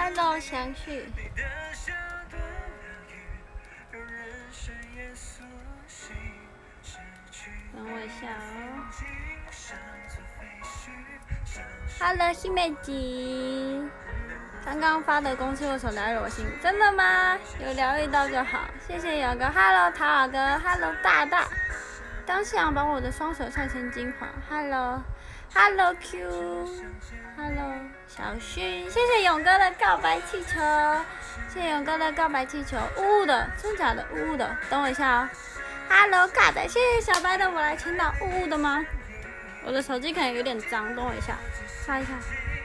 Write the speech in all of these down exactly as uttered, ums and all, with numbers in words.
Hello， 详旭。等我一下哦。Hello， 西美吉。刚刚发的公司握手疗愈我心，真的吗？有疗愈到就好，谢谢勇哥。Hello， 陶老哥。Hello， 大大。当夕阳把我的双手晒成金黄。Hello，Hello Q。Hello， 小薰，谢谢勇哥的告白气球，谢谢勇哥的告白气球，呜呜的，真假的，呜呜的，等我一下哦。Hello， 尬仔，谢谢小白的我来签到，呜呜的吗？我的手机可能有点脏，等我一下，擦一下。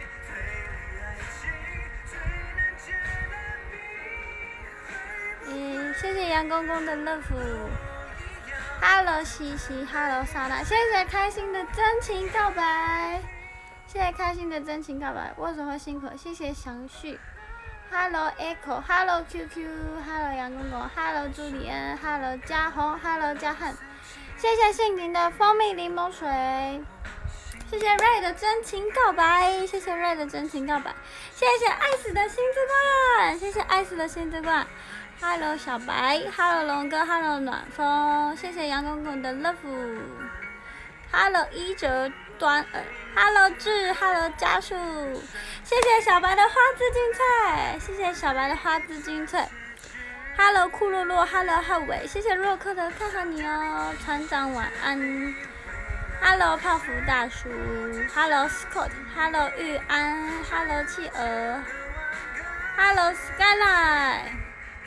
嗯，谢谢杨公公的乐福。Hello， 西西 ，Hello， 莎娜，谢谢开心的真情告白，谢谢开心的真情告白，握手会辛苦，谢谢详旭。Hello Echo，Hello Q Q，Hello 杨公公 ，Hello 朱里恩 ，Hello 嘉宏 ，Hello 嘉汉，谢谢杏林的蜂蜜柠檬水，谢谢 Ray 的真情告白，谢谢 Ray 的真情告白，谢谢爱死的心之冠，谢谢爱死的心之冠。Hello 小白 ，Hello 龙哥 ，Hello 暖风，谢谢杨公公的 love。Hello 一折端耳 ，Hello 志 ，Hello 家树，谢谢小白的花枝精粹，谢谢小白的花枝精粹。Hello 库洛洛 ，Hello 浩伟，谢谢洛克的看好你哦，船长晚安。Hello 泡芙大叔 ，Hello Scott，Hello 玉安 ，Hello 企鹅 ，Hello Skyline。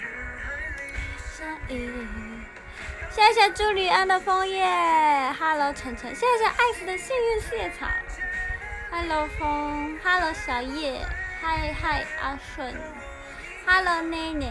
谢谢朱莉安的枫叶 ，Hello 晨晨，谢谢艾斯的幸运四叶草 ，Hello 风 ，Hello 小叶，嗨嗨阿顺 ，Hello 奈奈，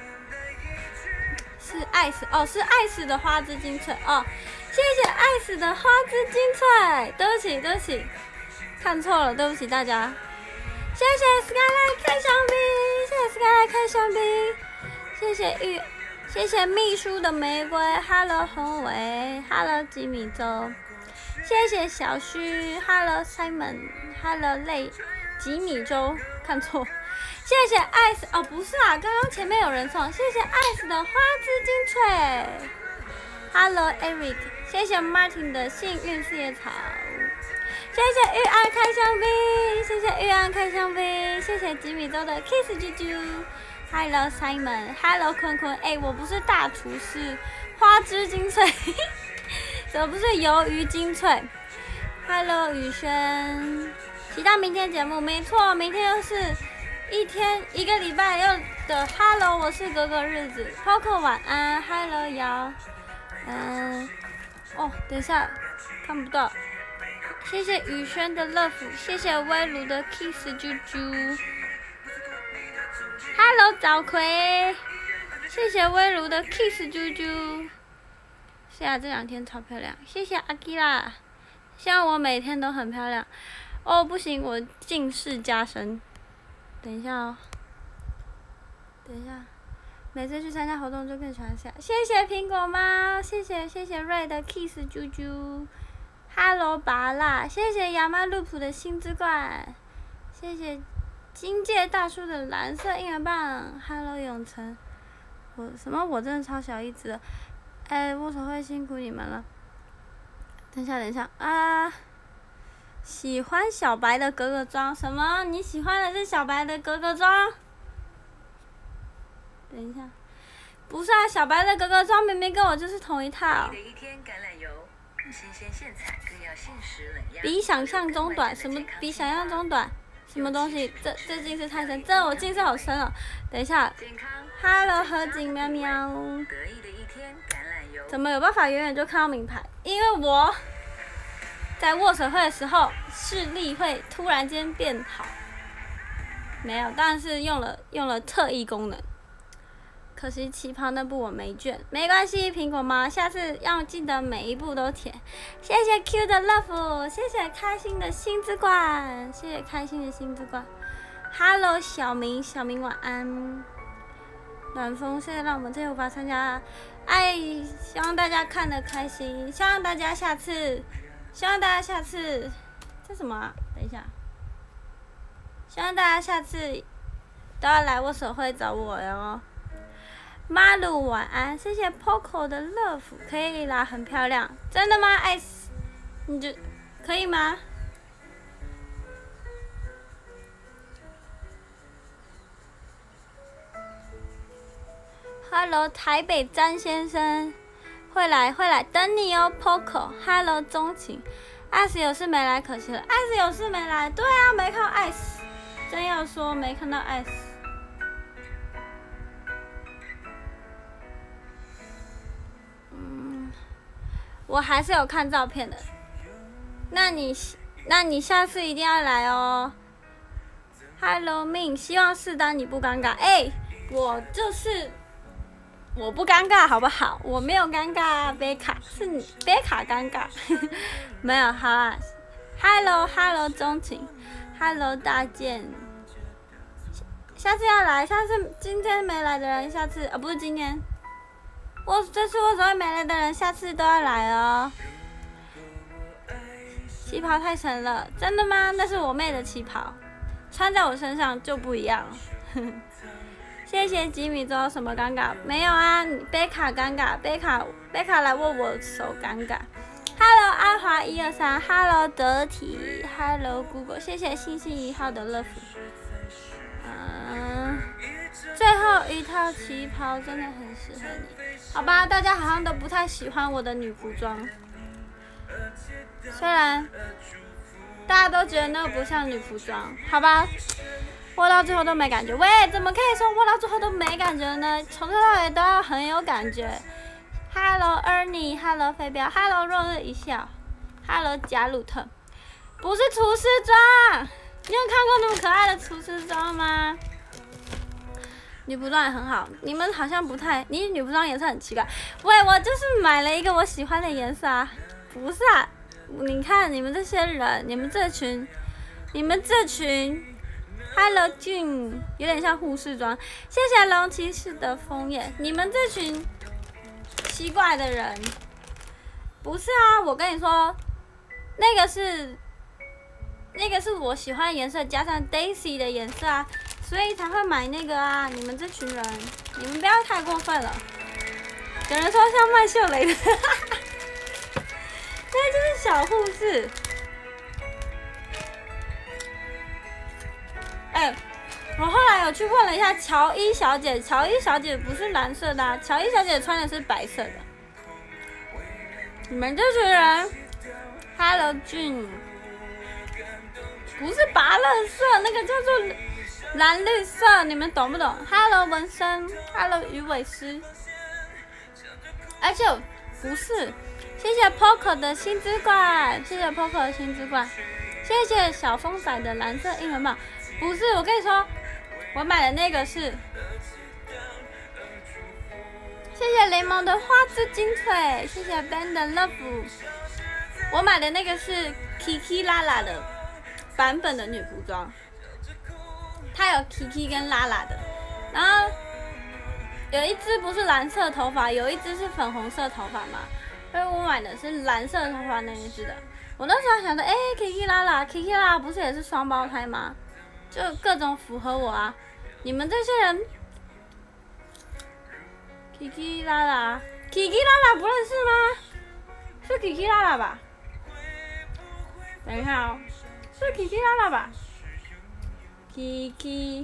是艾斯哦，是艾斯的花枝精粹哦，谢谢艾斯的花枝精粹，对不起对不起，看错了，对不起大家，谢谢 Skyline 开香槟，谢谢 Skyline 开香槟，谢谢玉。谢谢秘书的玫瑰 ，Hello 宏伟 ，Hello 吉米周，谢谢小虚 ，Hello Simon，Hello 泪吉米周，看错，谢谢 Ice 哦不是啊，刚刚前面有人送，谢谢 Ice 的花枝精粹 ，Hello Eric， 谢谢 Martin 的幸运四叶草，谢谢玉安开香槟，谢谢玉安开香槟，谢谢吉米周的 Kiss 啾啾。Hello Simon，Hello 坤坤，哎，我不是大厨师，花枝精粹，怎么不是鱿鱼精粹 ？Hello 宇轩，期待明天节目，没错，明天又是一天一个礼拜又的 Hello， 我是格格日子 ，Coco 晚安 ，Hello 瑶，嗯，哦，等一下看不到，谢谢宇轩的 love， 谢谢微炉的 kiss 啾啾。Hello 早葵，谢谢微炉的 kiss 啾啾。是啊，这两天超漂亮，谢谢阿基拉。希望我每天都很漂亮。哦，不行，我近视加深。等一下哦，等一下，每次去参加活动就更喜欢下。谢谢苹果猫，谢谢谢谢瑞的 kiss 啾啾。Hello 拔蜡，谢谢亚麻路普的星之冠，谢谢。金界大叔的蓝色婴儿棒 ，Hello 永成，我什么我真的超小一只的，哎，握手会辛苦你们了。等一下，等一下啊！喜欢小白的格格装什么？你喜欢的是小白的格格装？等一下，不是啊，小白的格格装明明跟我就是同一套。比想象中短，什么比想象中短？什么东西？这这近视太深，这我近视好深哦。等一下 ，Hello 何景喵喵，怎么有办法远远就看到名牌？因为我在握手会的时候视力会突然间变好，没有，但是用了用了特异功能。可惜旗袍那部我没卷，没关系，苹果猫，下次要记得每一步都填。谢谢 Q 的 love， 谢谢开心的心之冠，谢谢开心的心之冠。Hello 小明，小明晚安。暖风，谢谢让我们这次无法参加，哎，希望大家看得开心，希望大家下次，希望大家下次，这什么啊？等一下，希望大家下次都要来握手会找我哟。马鲁晚安，谢谢 Poco 的 love， 可以啦，很漂亮，真的吗？艾斯，你就可以吗？ Hello， 台北詹先生，会来会来，等你哦 ，Poco。Hello， 钟情，艾斯有事没来，可惜了。艾斯有事没来，对啊，没看到艾斯，真要说没看到艾斯。嗯，我还是有看照片的。那你那你下次一定要来哦。Hello， Min， 希望试单你不尴尬。哎、欸，我就是。 我不尴尬，好不好？我没有尴尬啊，贝卡是你，贝卡尴尬，没有好啊。Hello，Hello， 钟情 ，Hello， 大健，下次要来，下次今天没来的人，下次啊、哦、不是今天，我这次我所谓没来的人，下次都要来哦。旗袍太神了，真的吗？那是我妹的旗袍，穿在我身上就不一样了。谢谢吉米周，什么尴尬？没有啊，贝卡尴尬，贝卡贝卡来握我手尴尬。Hello 阿华一二三 ，Hello 德体 ，Hello Google， 谢谢星星一号的乐福。嗯，最后一套旗袍真的很适合你，好吧？大家好像都不太喜欢我的女服装，虽然大家都觉得那个不像女服装，好吧？ 握到最后都没感觉，喂，怎么可以说握到最后都没感觉呢？从头到尾都要很有感觉。Hello Ernie，Hello 飞镖 ，Hello 落日一笑 ，Hello 贾鲁特，不是厨师装，你有看过那么可爱的厨师装吗？女服装也很好，你们好像不太，你女服装颜色很奇怪。喂，我就是买了一个我喜欢的颜色啊，不是啊，你看你们这些人，你们这群，你们这群。 Hello 俊，有点像护士装。谢谢龙骑士的枫叶。你们这群奇怪的人，不是啊？我跟你说，那个是那个是我喜欢的颜色，加上 Daisy 的颜色啊，所以才会买那个啊。你们这群人，你们不要太过分了。有人说像麦秀雷的，那就是小护士。 哎、欸，我后来有去问了一下乔伊小姐，乔伊小姐不是蓝色的、啊，乔伊小姐穿的是白色的。你们这群人 ，Hello June， 不是拔乐色，那个叫做蓝绿色，你们懂不懂 ？Hello 纹身 ，Hello 鱼尾狮，而且不是，谢谢 Poco 的星之冠，谢谢 Poco 的星之冠，谢谢小风仔的蓝色英文帽。 不是，我跟你说，我买的那个是，谢谢雷蒙的花枝精粹，谢谢 Ben 的 Love， 我买的那个是 Kiki Lala 的版本的女服装，它有 Kiki 跟 Lala 的，然后有一只不是蓝色头发，有一只是粉红色头发嘛，所以我买的是蓝色头发那一只的。我那时候想着，哎、欸、，Kiki Lala，Kiki Lala 不是也是双胞胎吗？ 就各种符合我啊！你们这些人 ，Kiki 拉拉 ，Kiki 拉拉不认识吗？是 Kiki 拉拉吧？等一下哦，是 Kiki 拉拉吧 ？Kiki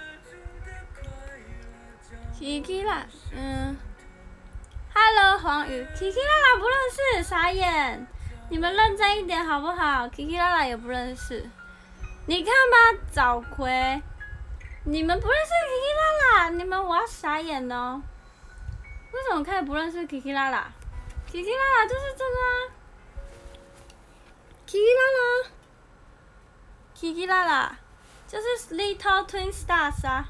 Kiki 拉，嗯 ，Hello 黄宇 ，Kiki 拉拉不认识，傻眼！你们认真一点好不好 ？Kiki 拉拉也不认识。 你看吧，早葵，你们不认识 Kiki 拉拉，你们我要傻眼哦！为什么可以不认识 Kiki 拉拉 ？Kiki 拉拉就是这个啊 ，Kiki 拉拉 ，Kiki 拉拉就是 Little Twin Stars 啊。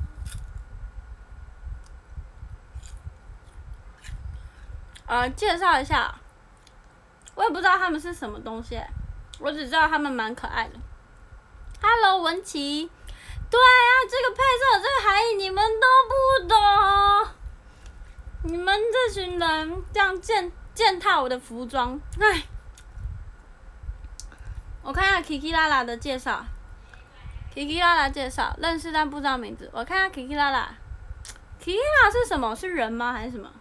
呃，介绍一下，我也不知道他们是什么东西，我只知道他们蛮可爱的。 Hello 文琪，对啊，这个配色这个含义你们都不懂，你们这群人这样践践踏我的服装，唉。我看一下 Kiki 拉拉的介绍， Kiki 拉拉介绍，认识但不知道名字。我看下 Kiki 拉拉，Kiki 拉拉是什么？是人吗？还是什么？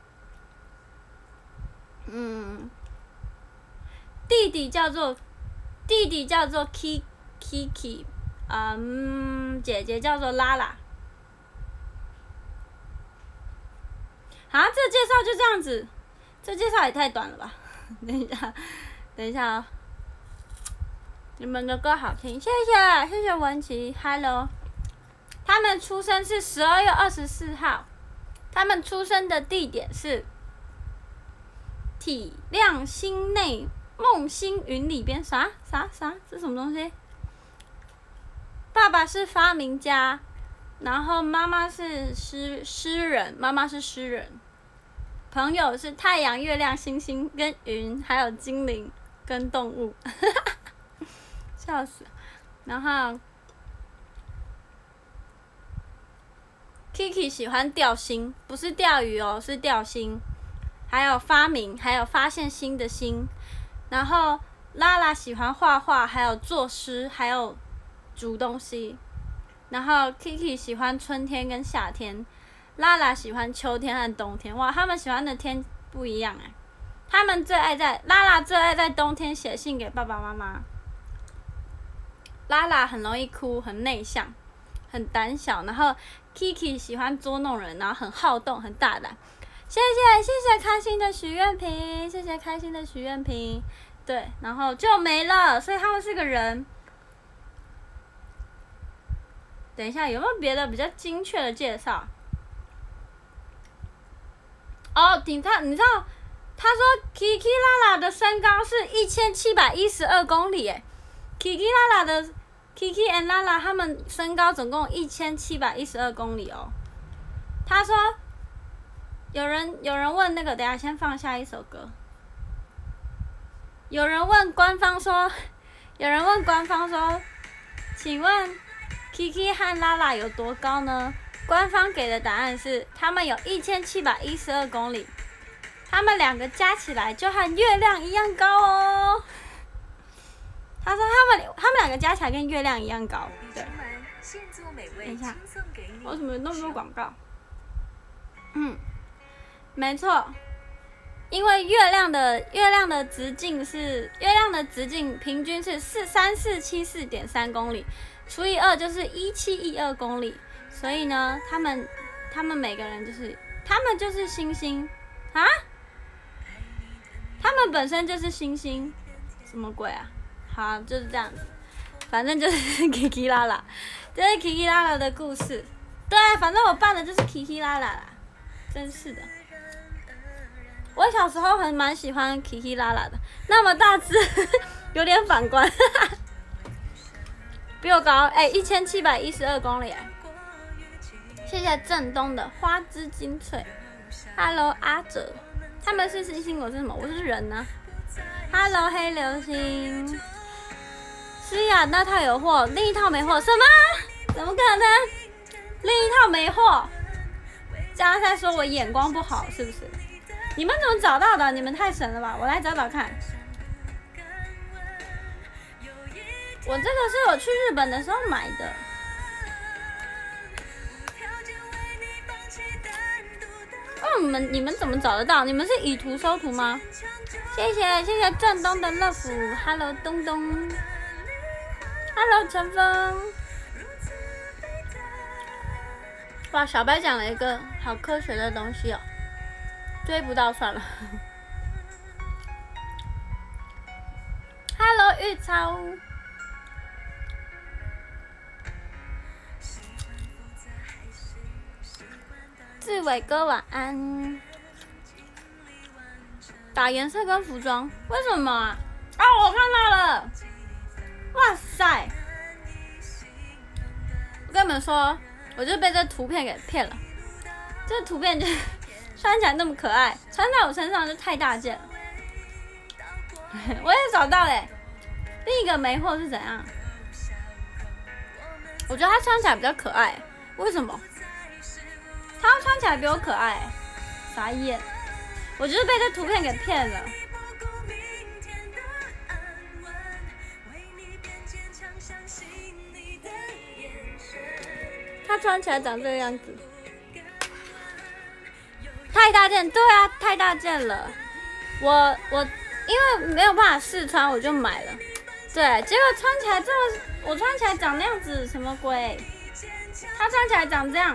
嗯，弟弟叫做弟弟叫做 Ki Kiki， 嗯，姐姐叫做拉拉。好，这介绍就这样子，这介绍也太短了吧？等一下，等一下哦。你们的歌好听，谢谢谢谢文琪 ，Hello。他们出生是十二月二十四号，他们出生的地点是体谅心内梦星云里边，啥啥啥？这什么东西？爸爸是发明家，然后妈妈是诗诗人，妈妈是诗人。朋友是太阳、月亮、星星跟云，还有精灵跟动物。笑死！然后 Kiki 喜欢钓星，不是钓鱼哦，是钓星。还有发明，还有发现新的新。然后拉拉喜欢画画，还有作诗，还有煮东西。然后 Kiki 喜欢春天跟夏天，拉拉喜欢秋天和冬天。哇，他们喜欢的天不一样哎。他们最爱在拉拉最爱在冬天写信给爸爸妈妈。拉拉很容易哭，很内向，很胆小。然后 Kiki 喜欢捉弄人，然后很好动，很大胆。谢谢谢谢开心的许愿瓶，谢谢开心的许愿瓶。对，然后就没了，所以他们是个人。等一下，有没有别的比较精确的介绍？哦，顶他，你知道，他说 Kiki 拉拉的身高是一千七百一十二公里，诶 Kiki 拉拉的 Kiki and 拉拉他们身高总共一千七百一十二公里哦。他说，有人有人问那个，等一下先放下一首歌。有人问官方说，有人问官方说，请问 Kiki 和拉拉有多高呢？官方给的答案是，他们有一千七百一十二公里，他们两个加起来就和月亮一样高哦。他说他们他们两个加起来跟月亮一样高。对。等一下，我怎么有那么多广告？嗯，没错，因为月亮的月亮的直径是月亮的直径平均是四三四七四点三公里，除以二就是一七一二公里。所以呢，他们他们每个人就是他们就是星星啊，他们本身就是星星，什么鬼啊？好，就是这样子，反正就是 Kiki 拉拉，这是 Kiki 拉拉的故事。对，反正我办的就是 Kiki 拉拉啦，真是的。我小时候很蛮喜欢 Kiki 拉拉的，那么大只，有点反光，比我高，哎、欸，一千七百一十二公里、欸。谢谢正东的花枝精粹 ，Hello 阿哲，他们是星星，我是什么？我是人呢、啊、？Hello 黑流星，诗雅那套有货，另一套没货，什么？怎么可能？另一套没货？这样在说我眼光不好是不是？你们怎么找到的？你们太神了吧！我来找找看。我这个是我去日本的时候买的。哦，你们你们怎么找得到？你们是以图搜图吗？谢谢谢谢正东的 love，Hello 东东 ，Hello 陈峰。哇，小白讲了一个好科学的东西哦，追不到算了。Hello 玉超。志伟哥晚安。打颜色跟服装，为什么啊？哦，我看到了！哇塞！我跟你们说，我就被这图片给骗了。这图片就穿起来那么可爱，穿在我身上就太大件了。我也找到了、欸，另一个没货是怎样？我觉得它穿起来比较可爱，为什么？他穿起来比我可爱、欸，傻眼！我就是被这图片给骗了。 它穿起来长这个样子，太大件，对啊，太大件了。我我因为没有办法试穿，我就买了。对，结果穿起来这么，我穿起来长那样子，什么鬼？它穿起来长这样。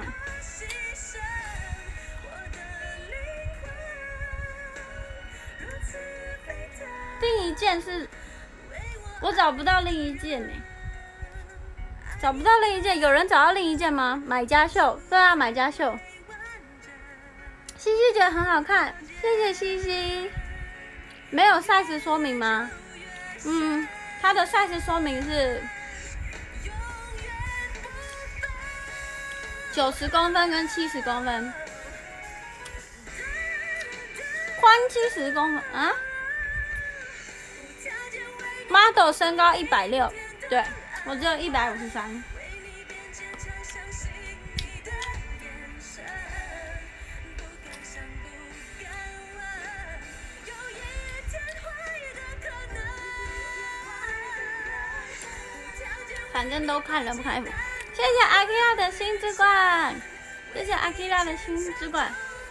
另一件是，我找不到另一件呢、欸，找不到另一件，有人找到另一件吗？买家秀，对啊，买家秀。西西觉得很好看，谢谢西西。没有 size 说明吗？嗯，它的 size 说明是九十公分跟七十公分，宽七十公分啊。model 身高一百六，对我只有一百五十三。反正都看了不看衣服。谢谢阿 K 拉的新之冠，谢谢阿 K 拉的新之冠，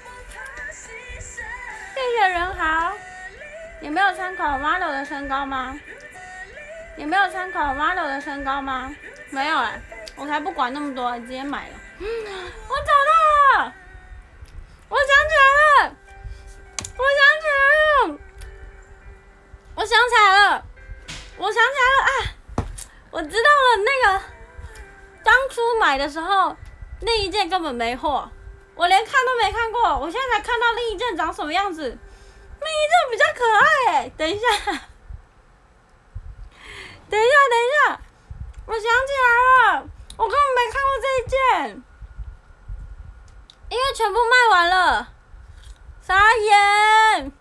谢谢人豪。有没有参考 model 的身高吗？有没有参考 model 的身高吗？没有哎、欸，我才不管那么多，直接买了。嗯，我找到了，我想起来了，我想起来了，我想起来了，我想起来了啊！我知道了，那个当初买的时候，另一件根本没货，我连看都没看过，我现在才看到另一件长什么样子。另一件比较可爱哎、欸，等一下。等一下，等一下，我想起来了，我根本没看过这一件，因为全部卖完了，傻眼，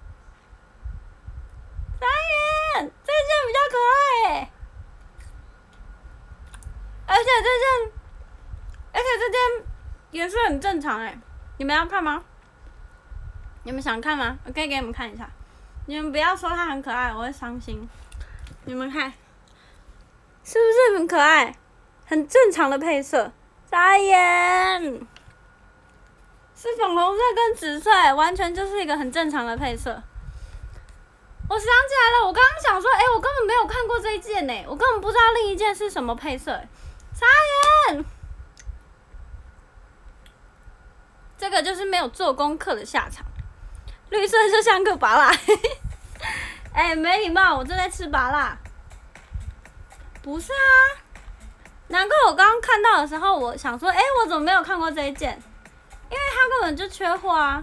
傻眼，这件比较可爱欸，而且这件，而且这件颜色很正常哎，你们要看吗？你们想看吗？我可以给你们看一下，你们不要说它很可爱，我会伤心。你们看，是不是很可爱？很正常的配色，傻眼，是粉红色跟紫色，完全就是一个很正常的配色。我想起来了，我刚刚想说，哎、欸，我根本没有看过这一件呢，我根本不知道另一件是什么配色，傻眼。这个就是没有做功课的下场。绿色就像个芭乐。哎、欸，没礼貌！我正在吃芭乐。不是啊，难怪我刚刚看到的时候，我想说，哎、欸，我怎么没有看过这一件？因为它根本就缺货啊，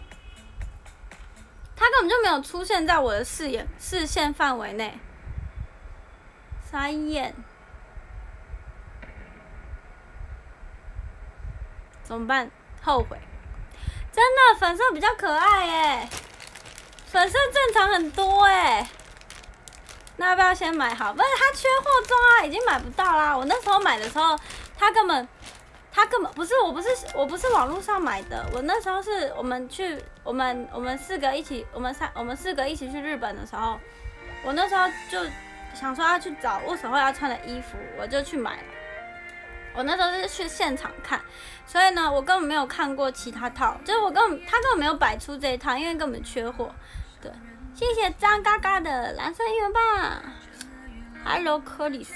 它根本就没有出现在我的视野视线范围内。傻眼，怎么办？后悔。真的，粉色比较可爱耶，粉色正常很多哎。那要不要先买好？不是，它缺货中啊，已经买不到啦。我那时候买的时候，它根本，它根本不是，我不是，我不是网络上买的。我那时候是我们去，我们我们四个一起，我们三我们四个一起去日本的时候，我那时候就想说要去找我手后要穿的衣服，我就去买了。我那时候是去现场看，所以呢，我根本没有看过其他套，就是我根本他根本没有摆出这一套，因为根本缺货。对，谢谢张嘎嘎的蓝色音乐棒 ，Hello 克里斯。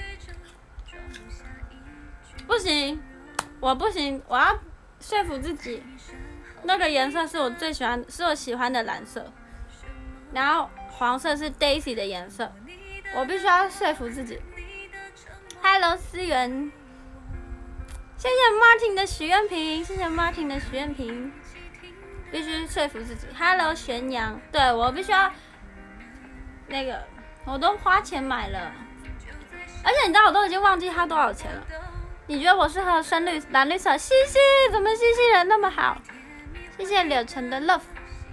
不行，我不行，我要说服自己，那个颜色是我最喜欢，是我喜欢的蓝色，然后黄色是 Daisy 的颜色，我必须要说服自己。Hello 思源。谢谢 Martin 的许愿瓶，谢谢 Martin 的许愿瓶，必须说服自己。Hello 玄阳，对我必须要那个，我都花钱买了，而且你知道我都已经忘记它多少钱了。你觉得我适合深绿、蓝绿色？西西，怎么西西人那么好？谢谢柳橙的 love。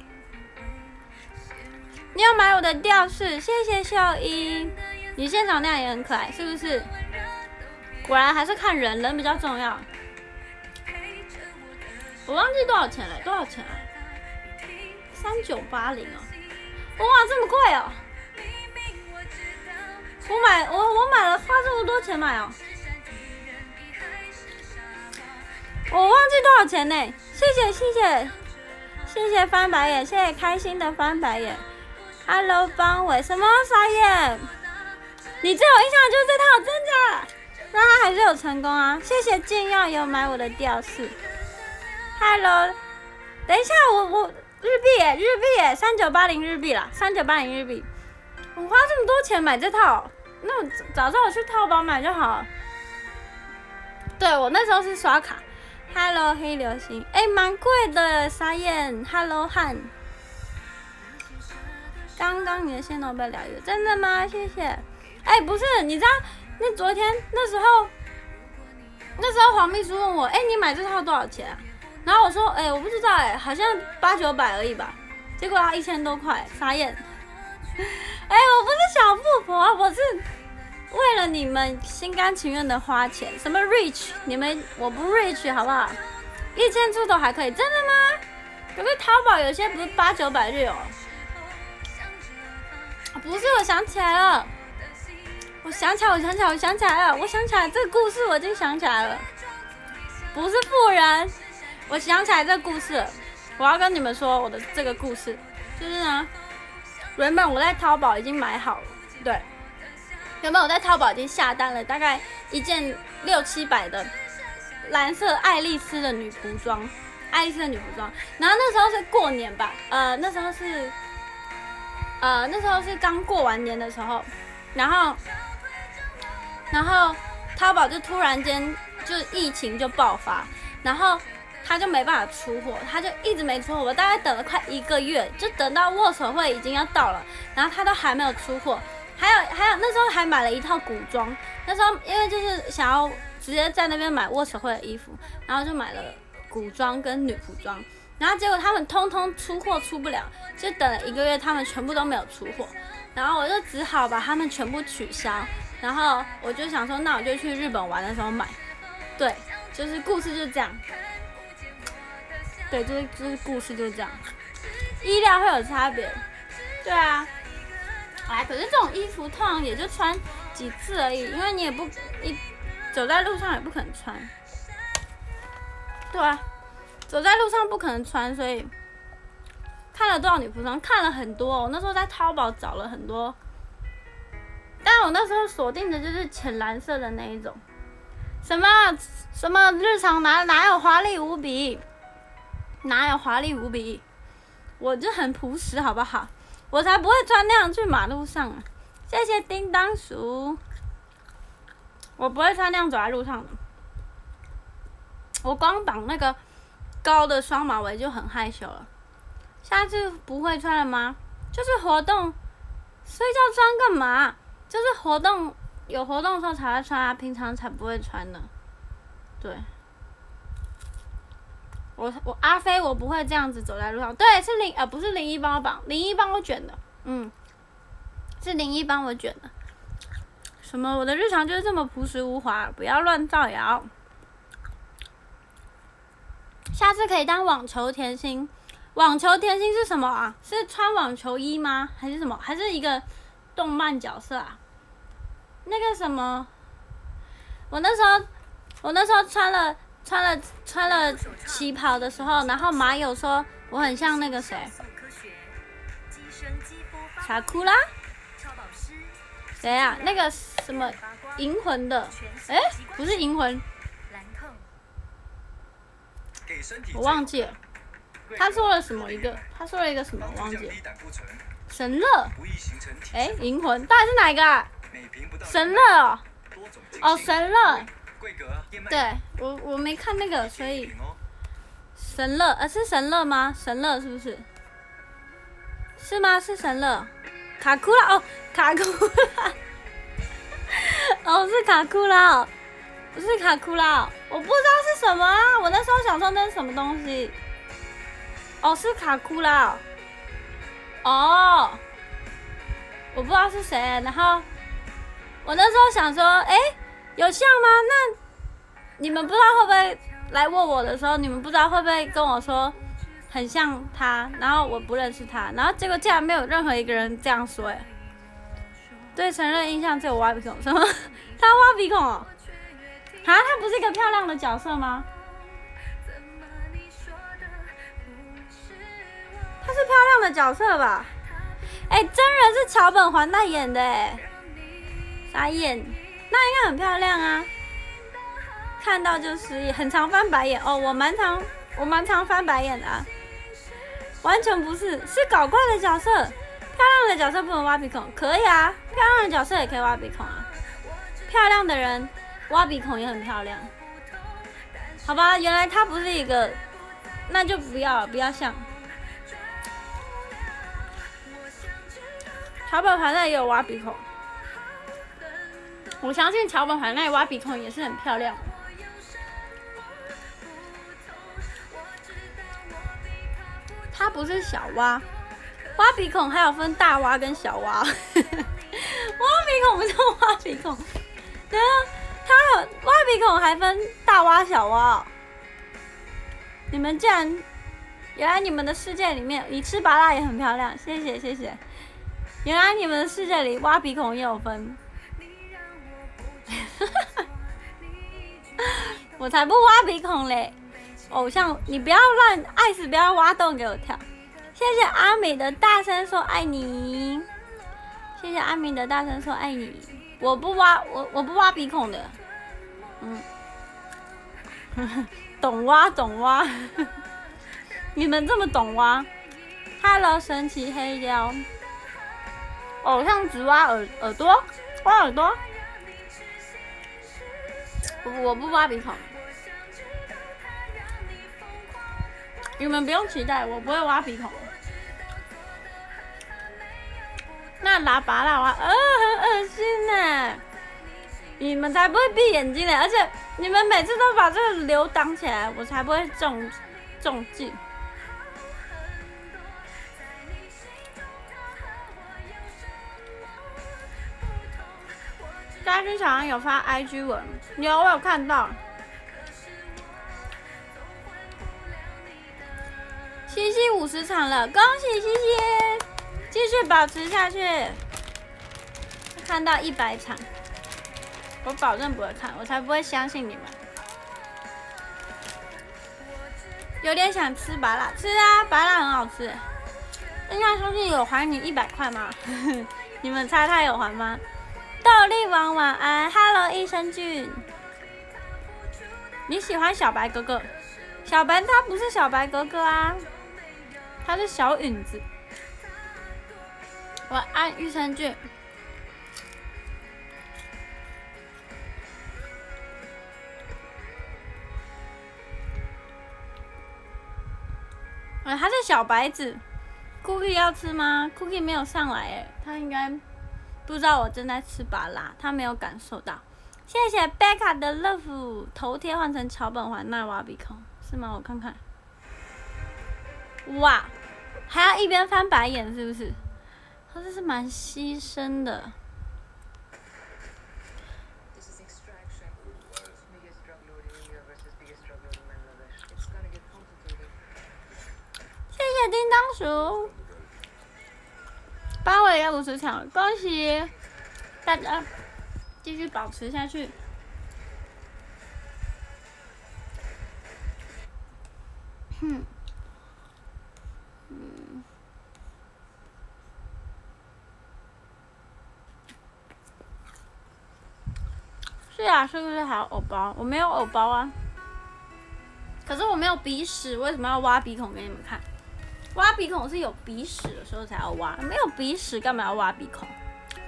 你要买我的吊饰，谢谢秀一，你现场那样也很可爱，是不是？果然还是看人，人比较重要。我忘记多少钱了，多少钱啊？三九八零哦，哇，这么贵哦！我买我我买了，花这么多钱买哦。 我忘记多少钱呢？谢谢谢谢谢谢翻白眼，谢谢开心的翻白眼。Hello， 邦伟，什么傻眼？你最有印象的就是这套，真假？那他还是有成功啊！谢谢静耀有买我的吊饰。Hello， 等一下，我我日币耶，日币耶，三九八零日币啦，三九八零日币。我花这么多钱买这套，那我早知道我去淘宝买就好了。对，我那时候是刷卡。Hello， 黑流星，哎、欸，蛮贵的，傻眼。Hello， 汉。刚刚你的线都被疗愈，真的吗？谢谢。哎、欸，不是，你知道那昨天那时候，那时候黄秘书问我，哎、欸，你买这套多少钱啊？然后我说，哎、欸，我不知道、欸，哎，好像八九百而已吧。结果要一千多块，傻眼。哎、欸，我不是小富婆，我是为了你们心甘情愿的花钱。什么 rich， 你们我不 rich 好不好？一千出头还可以，真的吗？可是淘宝有些不是八九百日哦。不是，我想起来了，我想起来，我想起来，我想起来了，我想起来这个故事，我已经想起来了，不是富人，我想起来这个故事了，我要跟你们说我的这个故事，就是呢，原本我在淘宝已经买好了，对，原本我在淘宝已经下单了，大概一件六七百的蓝色爱丽丝的女仆装，爱丽丝的女仆装，然后那时候是过年吧，呃，那时候是。呃，那时候是刚过完年的时候，然后，然后淘宝就突然间就疫情就爆发，然后他就没办法出货，他就一直没出货，我大概等了快一个月，就等到握手会已经要到了，然后他都还没有出货，还有还有那时候还买了一套古装，那时候因为就是想要直接在那边买握手会的衣服，然后就买了古装跟女仆装。然后结果他们通通出货出不了，就等了一个月，他们全部都没有出货，然后我就只好把他们全部取消，然后我就想说，那我就去日本玩的时候买，对，就是故事就是这样，对，就是就是故事就是这样，衣料会有差别，对啊，哎，可是这种衣服通常也就穿几次而已，因为你也不一走在路上也不可能穿，对啊。走在路上不可能穿，所以看了多少女仆装？看了很多、哦。我那时候在淘宝找了很多，但我那时候锁定的就是浅蓝色的那一种。什么什么日常哪哪有华丽无比？哪有华丽无比？我就很朴实，好不好？我才不会穿那样去马路上啊！谢谢叮当鼠，我不会穿那样走在路上的。我光绑那个。高的双马尾就很害羞了，下次不会穿了吗？就是活动，睡觉穿干嘛？就是活动有活动的时候才会穿啊，平常才不会穿的。对，我我阿飞我不会这样子走在路上，对，是林呃不是林一帮我绑，林一帮我卷的，嗯，是林一帮我卷的。什么？我的日常就是这么朴实无华，不要乱造谣。下次可以当网球甜心，网球甜心是什么啊？是穿网球衣吗？还是什么？还是一个动漫角色啊？那个什么，我那时候，我那时候穿了穿了穿了旗袍的时候，然后马友说我很像那个谁，傻库拉，谁啊？那个什么银魂的，哎、欸，不是银魂。我忘记了，他说了什么一个？他说了一个什么？我忘记了。神乐，哎、欸，银魂到底是哪一个啊？神乐哦，哦，神乐。对，我我没看那个，所以神乐，呃，是神乐吗？神乐是不是？是吗？是神乐。卡库拉哦，卡库拉，哦，是卡库拉哦。不是卡库拉、哦，我不知道是什么啊！我那时候想说那是什么东西。哦，是卡库拉、哦。哦，我不知道是谁。然后我那时候想说，哎、欸，有像吗？那你们不知道会不会来问我的时候，你们不知道会不会跟我说很像他，然后我不认识他，然后结果竟然没有任何一个人这样说，哎。对陈热印象只有挖鼻孔，什么？他挖鼻孔哦？啊，他不是一个漂亮的角色吗？ 是漂亮的角色吧？哎、欸，真人是桥本环奈演的哎，傻眼，那应该很漂亮啊。看到就失忆，很常翻白眼哦。我蛮常，我蛮常翻白眼的啊。完全不是，是搞怪的角色。漂亮的角色不能挖鼻孔，可以啊。漂亮的角色也可以挖鼻孔啊。漂亮的人挖鼻孔也很漂亮。好吧，原来他不是一个，那就不要不要像。桥本环奈也有挖鼻孔，我相信桥本环奈挖鼻孔也是很漂亮。它不是小蛙，挖鼻孔还有分大蛙跟小蛙。挖鼻孔不是挖鼻孔，对啊，它挖鼻孔还分大蛙小蛙哦。你们竟然，原来你们的世界里面，你吃芭乐也很漂亮，谢谢谢谢。原来你们的世界里挖鼻孔也有分。我才不挖鼻孔嘞！偶像，你不要乱，爱死不要挖洞给我跳。谢谢阿美的大声说爱你，谢谢阿美的大声说爱你。我不挖，我我不挖鼻孔的，嗯，懂挖懂挖，你们这么懂挖 ？Hello， 神奇黑雕，偶像只挖耳耳朵，挖耳朵，我我不挖鼻孔。你们不用期待，我不会挖鼻孔。那拿拔蜡挖，呃，很恶心呢。你们才不会闭眼睛呢，而且你们每次都把这个瘤挡起来，我才不会中中计。家军小杨有发 I G 文，有我有看到。西西五十场了，恭喜西西！继续保持下去，看到一百场，我保证不会看，我才不会相信你们。有点想吃芭乐，吃啊，芭乐很好吃。应该说是有还你一百块吗？你们猜他有还吗？豆力王晚安 ，Hello 益生菌。你喜欢小白哥哥？小白他不是小白哥哥啊。他是小影子，我按益生菌。哎，他是小白子。Cookie 要吃吗 ？Cookie 没有上来哎，他应该不知道我正在吃芭乐，他没有感受到。谢谢贝卡的 love， 头贴换成桥本环奈挖鼻孔是吗？我看看。哇，还要一边翻白眼是不是？他这是蛮牺牲的。谢谢叮当鼠，八尾也五十场，恭喜大家，继续保持下去。哼。嗯，是啊，是不是还有偶包？我没有偶包啊，可是我没有鼻屎，为什么要挖鼻孔给你们看？挖鼻孔是有鼻屎的时候才要挖，没有鼻屎干嘛要挖鼻孔？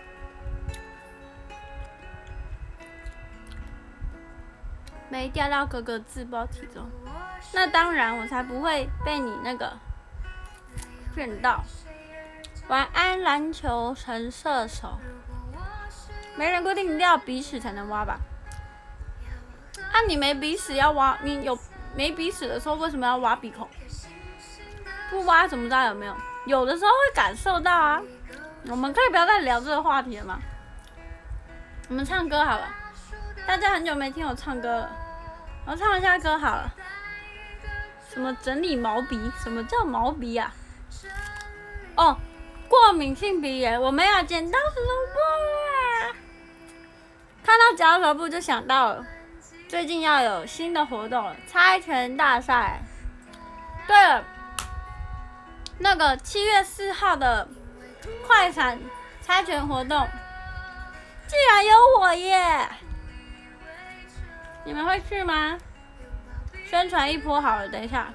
没掉到哥哥自爆体重，那当然我才不会被你那个骗到。晚安，篮球神射手。没人规定一定要鼻屎才能挖吧？啊，你没鼻屎要挖，你有没鼻屎的时候为什么要挖鼻孔？不挖怎么知道有没有？有的时候会感受到啊。我们可以不要再聊这个话题了吗？我们唱歌好了，大家很久没听我唱歌了，我唱一下歌好了。什么整理毛鼻？什么叫毛鼻啊？哦，过敏性鼻炎，我没有剪刀石头布啊。看到剪刀石头布就想到了，最近要有新的活动了，猜拳大赛。对了， 那个七月四号的快闪猜拳活动，竟然有我耶！你们会去吗？宣传一波好了，等一下。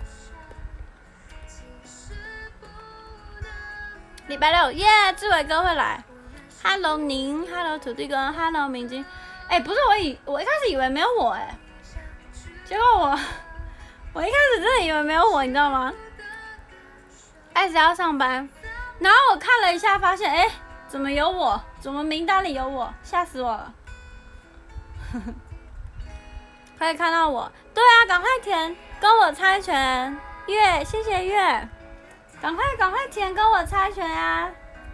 礼拜六耶，志伟哥会来。Hello 您 ，Hello 土地哥 ，Hello 明晶。哎、欸，不是我以我一开始以为没有我哎、欸，结果我我一开始真的以为没有我，你知道吗？艾斯要上班，然后我看了一下，发现哎、欸，怎么有我？怎么名单里有我？吓死我了！可以看到我，对啊，赶快填，跟我猜拳，月，谢谢月。赶快赶快填，跟我猜拳呀、啊！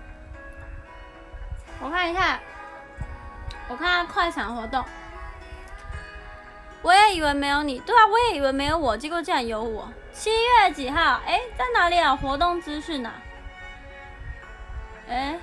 我看一下，我看下快闪活动。我也以为没有你，对啊，我也以为没有我，结果竟然有我。七月几号？哎，在哪里啊？活动资讯啊？哎，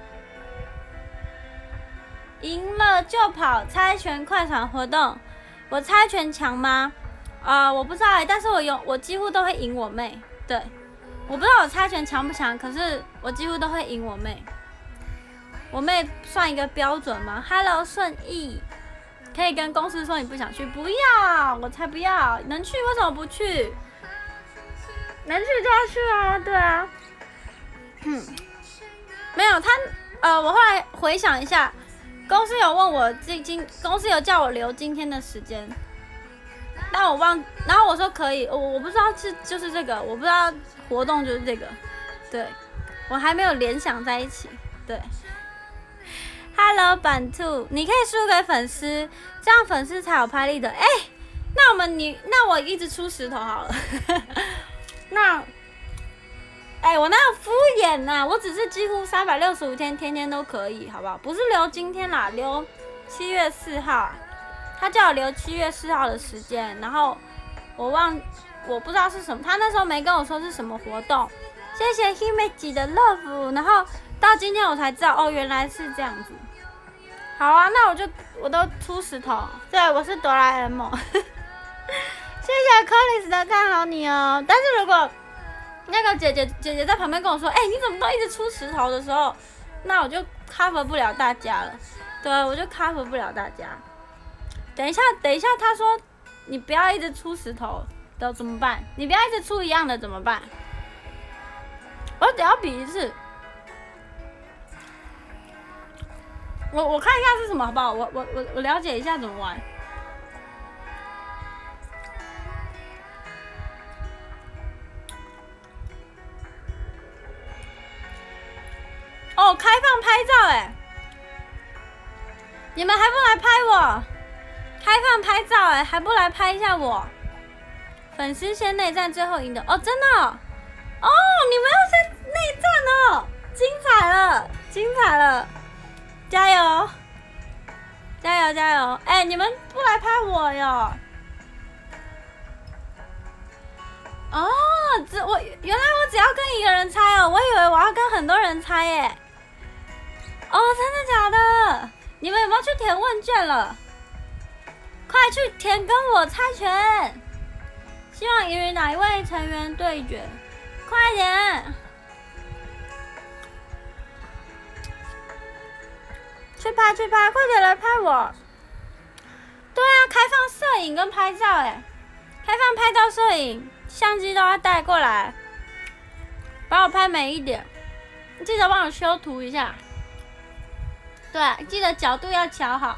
赢了就跑猜拳快闪活动，我猜拳强吗？啊、呃，我不知道哎，但是我有，我几乎都会赢我妹，对。我不知道我猜拳强不强，可是我几乎都会赢我妹。我妹算一个标准吗 ？Hello 顺义，可以跟公司说你不想去，不要，我才不要，能去为什么不去？能去就要去啊，对啊。嗯，没有他，呃，我后来回想一下，公司有问我今今，公司有叫我留今天的时间。但我忘，然后我说可以，我我不知道是就是这个，我不知道活动就是这个，对，我还没有联想在一起，对。Hello 版兔，你可以输给粉丝，这样粉丝才有拍力的。哎、欸，那我们你那我一直出石头好了。那，哎、欸，我哪有敷衍呐、啊？我只是几乎三百六十五天天天都可以，好不好？不是留今天啦，留七月四号。他叫我留七月四号的时间，然后我忘，我不知道是什么，他那时候没跟我说是什么活动。谢谢 Himeki 的 love， 然后到今天我才知道，哦，原来是这样子。好啊，那我就我都出石头，对，我是哆啦 A 梦。谢谢 Colis 的看好你哦。但是如果那个姐姐姐姐在旁边跟我说，哎、欸，你怎么都一直出石头的时候，那我就 cover 不了大家了，对，我就 cover 不了大家。等一下，等一下，他说你不要一直出石头的怎么办？你不要一直出一样的怎么办？我得要比一次。我我看一下是什么好不好？我我我我了解一下怎么玩。哦，开放拍照哎！你们还不来拍我？开放拍照哎、欸，还不来拍一下我？粉丝先内战，最后赢的哦，真的哦，哦你们要先内战哦，精彩了，精彩了，加油，加油加油！哎、欸，你们不来拍我哟？哦，只我原来我只要跟一个人猜哦，我以为我要跟很多人猜耶。哦，真的假的？你们有没有去填问卷了？快去填跟我猜拳！希望与哪一位成员对决？快点！去拍去拍，快点来拍我！对啊，开放摄影跟拍照哎，开放拍照摄影，相机都要带过来，帮我拍美一点，记得帮我修图一下。对，记得角度要调好。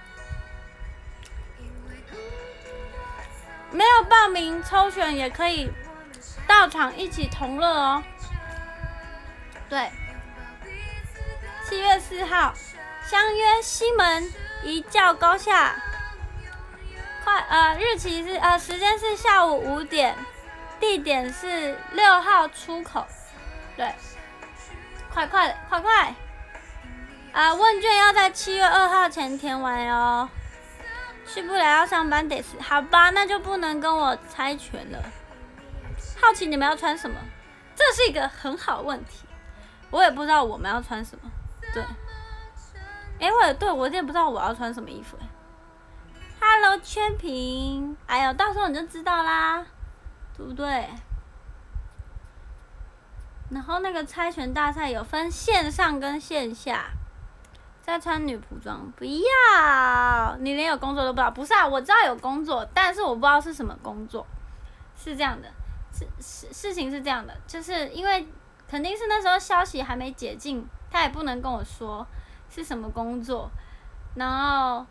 没有报名抽选也可以到场一起同乐哦。对，七月四号相约西门一觉高下。快呃，日期是呃，时间是下午五点，地点是六号出口。对，快快快快！啊、呃，问卷要在七月二号前填完哦。去不了要上班得是，好吧，那就不能跟我猜拳了。好奇你们要穿什么？这是一个很好问题，我也不知道我们要穿什么。对，哎、欸，我也对我也不知道我要穿什么衣服。Hello 圈平，哎呦，到时候你就知道啦，对不对？ 然后那个猜拳大赛有分线上跟线下，在穿女仆装，不要，你连有工作都不知道。不是啊，我知道有工作，但是我不知道是什么工作。是这样的，事事事情是这样的，就是因为肯定是那时候消息还没解禁，他也不能跟我说是什么工作，然后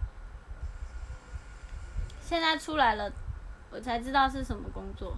现在出来了，我才知道是什么工作。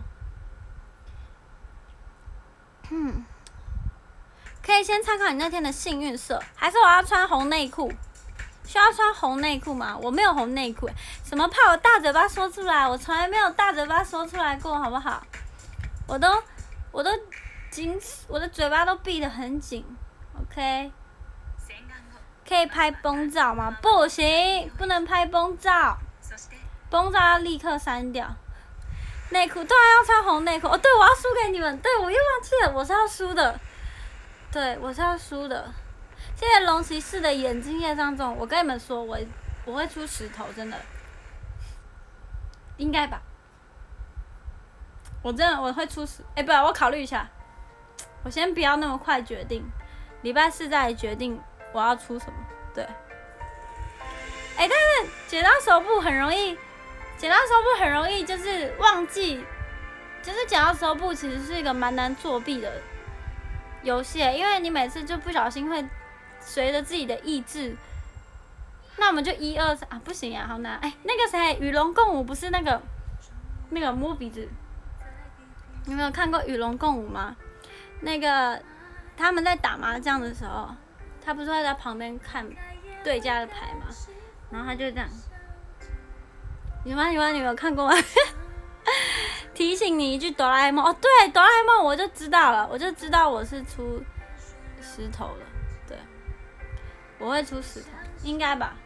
嗯，可以先参考你那天的幸运色，还是我要穿红内裤？需要穿红内裤吗？我没有红内裤，什么怕我大嘴巴说出来？我从来没有大嘴巴说出来过，好不好？我都，我都紧，我的嘴巴都闭得很紧 ，OK？ 可以拍崩照吗？不行，不能拍崩照，崩照要立刻删掉。内裤当然要穿红内裤哦，对，我要输给你们，对我又忘记了，我是要输的，对，我是要输的。谢谢龙骑士的眼睛叶上中，我跟你们说，我我会出石头，真的，应该吧？我真的我会出石，哎、欸，不，我考虑一下，我先不要那么快决定，礼拜四再来决定我要出什么。对，哎、欸，但是剪刀手部很容易，剪刀手部很容易就是忘记，就是剪刀手部其实是一个蛮难作弊的游戏，因为你每次就不小心会。随着自己的意志，那我们就一二三啊，不行啊，好难！哎、欸，那个谁，与龙共舞不是那个那个摸鼻子，你有没有看过与龙共舞吗？那个他们在打麻将的时候，他不是会在旁边看对家的牌吗？然后他就这样，你们你们你们有看过吗？提醒你一句哆啦 A 梦哦，对，哆啦 A 梦我就知道了，我就知道我是出石头了。我会出石头，应该吧？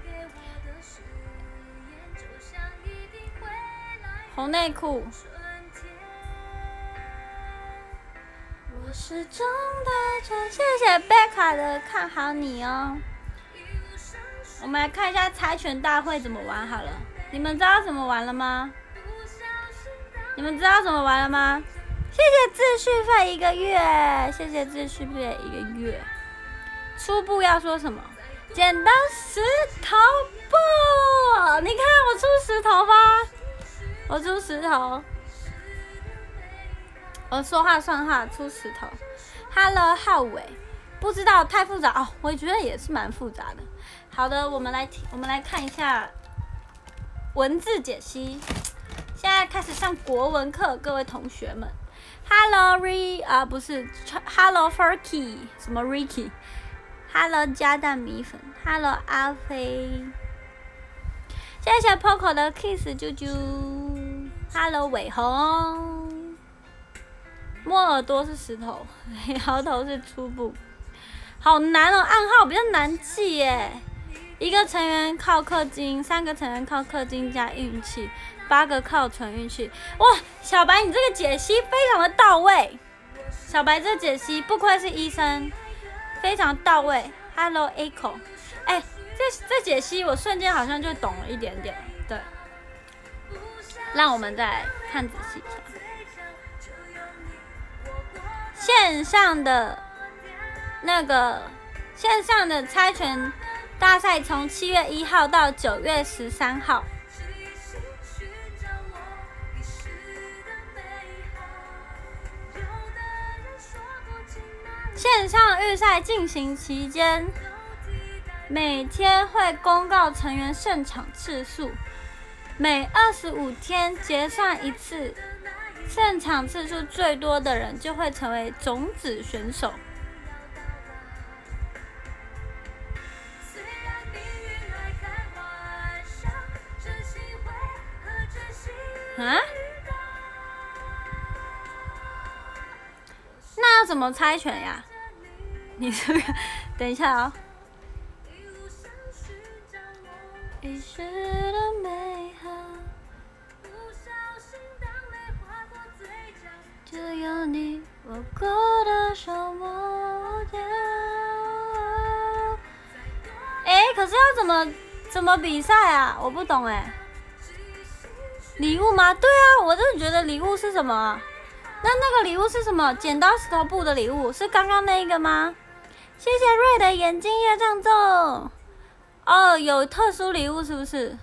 红内裤。我始终带着，谢谢贝卡的看好你哦。我们来看一下猜拳大会怎么玩好了。你们知道怎么玩了吗？你们知道怎么玩了吗？谢谢秩序费一个月，谢谢秩序费一个月。初步要说什么？剪刀石头布，你看我出石头吧，我出石头，我说话算话，出石头。Hello， 浩伟，不知道太复杂哦，我觉得也是蛮复杂的。好的，我们来我们来看一下文字解析。现在开始上国文课，各位同学们。Hello Re 啊，不是 ，Hello Ferky， 什么 Ricky。Hello 加蛋米粉 ，Hello 阿飞，谢谢 Poco 的 kiss 啾啾 ，Hello 伟宏，摸耳朵是石头，摇头是初步，好难哦，暗号比较难记耶，一个成员靠氪金，三个成员靠氪金加运气，八个靠纯运气，哇，小白你这个解析非常的到位，小白这解析不愧是医生。非常到位 ，Hello Echo， 哎、欸，这这解析我瞬间好像就懂了一点点，对。让我们再来看仔细一下，线上的那个线上的猜拳大赛从七月一号到九月十三号。线上预赛进行期间，每天会公告成员胜场次数，每二十五天结算一次，胜场次数最多的人就会成为种子选手。啊？那要怎么猜拳呀？你这个，等一下哦。遗失的美好，就有你握过的手摸掉。哎，可是要怎么怎么比赛啊？我不懂哎。礼物吗？对啊，我就觉得礼物是什么？ 那那个礼物是什么？剪刀石头布的礼物是刚刚那一个吗？谢谢瑞的眼睛业障重。哦，有特殊礼物是不是？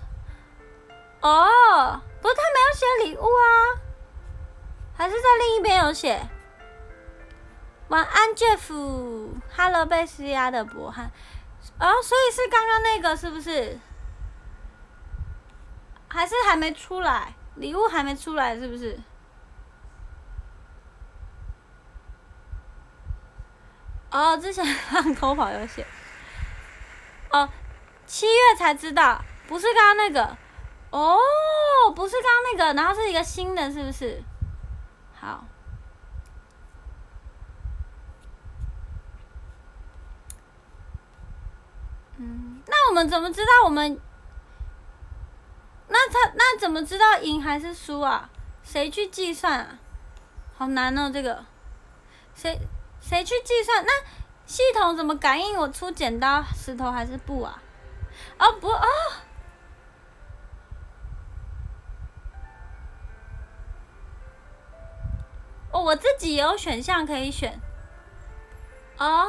哦，不是他没有写礼物啊，还是在另一边有写。晚安 ，Jeff。Hello， 被施压的博汉。哦，所以是刚刚那个是不是？还是还没出来？礼物还没出来是不是？哦，之前让偷跑有写。哦，七月才知道，不是刚刚那个。哦，不是刚刚那个，然后是一个新的，是不是？好。嗯，那我们怎么知道我们？那他那怎么知道赢还是输啊？谁去计算啊？好难哦，这个。谁？谁去计算？那系统怎么感应我出剪刀石头还是布啊？哦不哦，哦我自己也有选项可以选。哦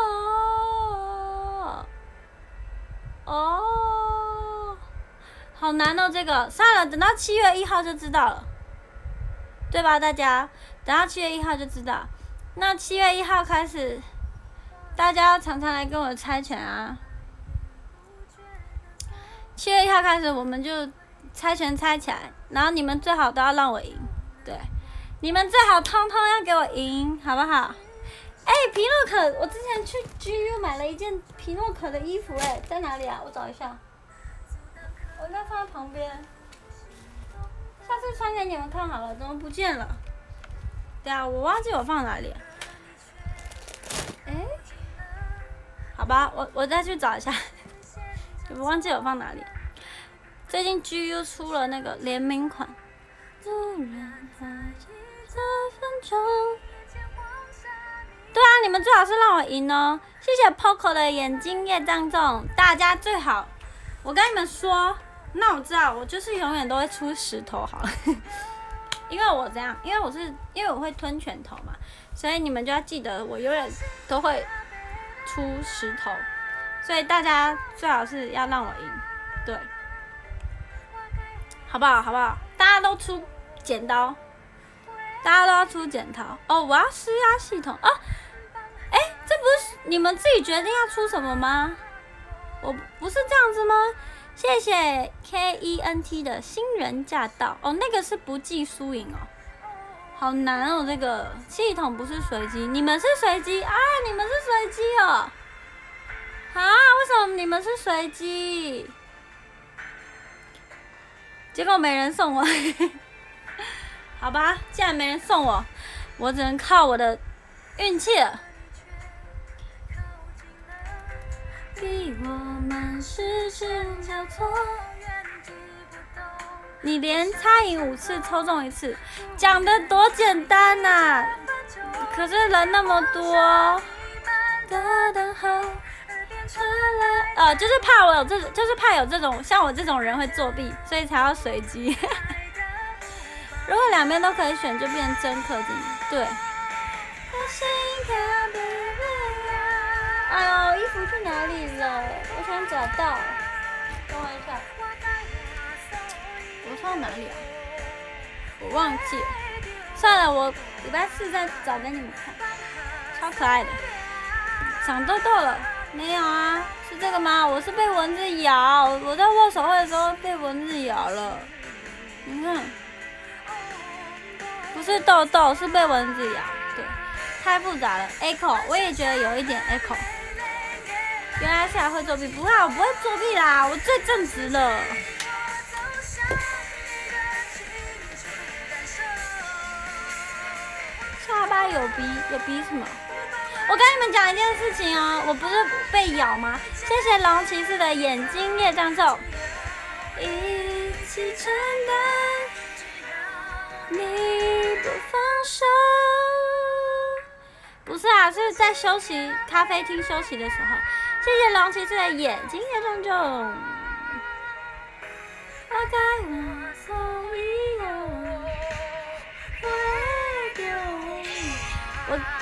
哦，好难哦，这个算了，等到七月一号就知道了，对吧？大家等到七月一号就知道。那七月一号开始，大家要常常来跟我猜拳啊！七月一号开始，我们就猜拳猜起来，然后你们最好都要让我赢，对，你们最好通通要给我赢，好不好？哎、欸，皮诺可，我之前去 G U 买了一件皮诺可的衣服、欸，哎，在哪里啊？我找一下，我应该放在旁边，下次穿给你们看好了，怎么不见了？对啊，我忘记我放哪里了。哎、欸，好吧，我我再去找一下，我忘记我放哪里。最近 G U 出了那个联名款。对啊，你们最好是让我赢哦！谢谢 Poco 的眼睛业障重，大家最好，我跟你们说，那我知道，我就是永远都会出石头好了。因为我这样，因为我是因为我会吞拳头嘛，所以你们就要记得我永远都会出石头，所以大家最好是要让我赢，对，好不好？好不好？大家都出剪刀，大家都要出剪刀哦！我要施压系统啊！哎、欸，这不是你们自己决定要出什么吗？我不是这样子吗？谢谢 K E N T 的新人驾到哦，那个是不计输赢哦，好难哦，这个系统不是随机，你们是随机啊？你们是随机哦？啊？为什么你们是随机？结果没人送我，好吧，既然没人送我，我只能靠我的运气了。给我们时间交错，你连插赢五次抽中一次，讲的多简单呐、啊！可是人那么多，的等候，呃，就是怕我有这种，就是怕有这种像我这种人会作弊，所以才要随机。如果两边都可以选，就变成真氪金。对。哎呦，衣服去哪里了？我想找到，等我一下。我放哪里啊？我忘记了。算了，我礼拜四再找给你们看。超可爱的，长痘痘了。没有啊，是这个吗？我是被蚊子咬，我在握手会的时候被蚊子咬了。你看，不是痘痘，是被蚊子咬。对，太复杂了。echo， 我也觉得有一点 echo。原来是还会作弊，不会，我不会作弊啦，我最正直了。下巴有鼻，有鼻什么？我跟你们讲一件事情哦，我不是被咬吗？谢谢龙骑士的眼睛业障咒，一起承担，你不放手。不是啊，是在休息咖啡厅休息的时候。谢谢龙骑士的眼睛业障咒。我该我所以有，我丢。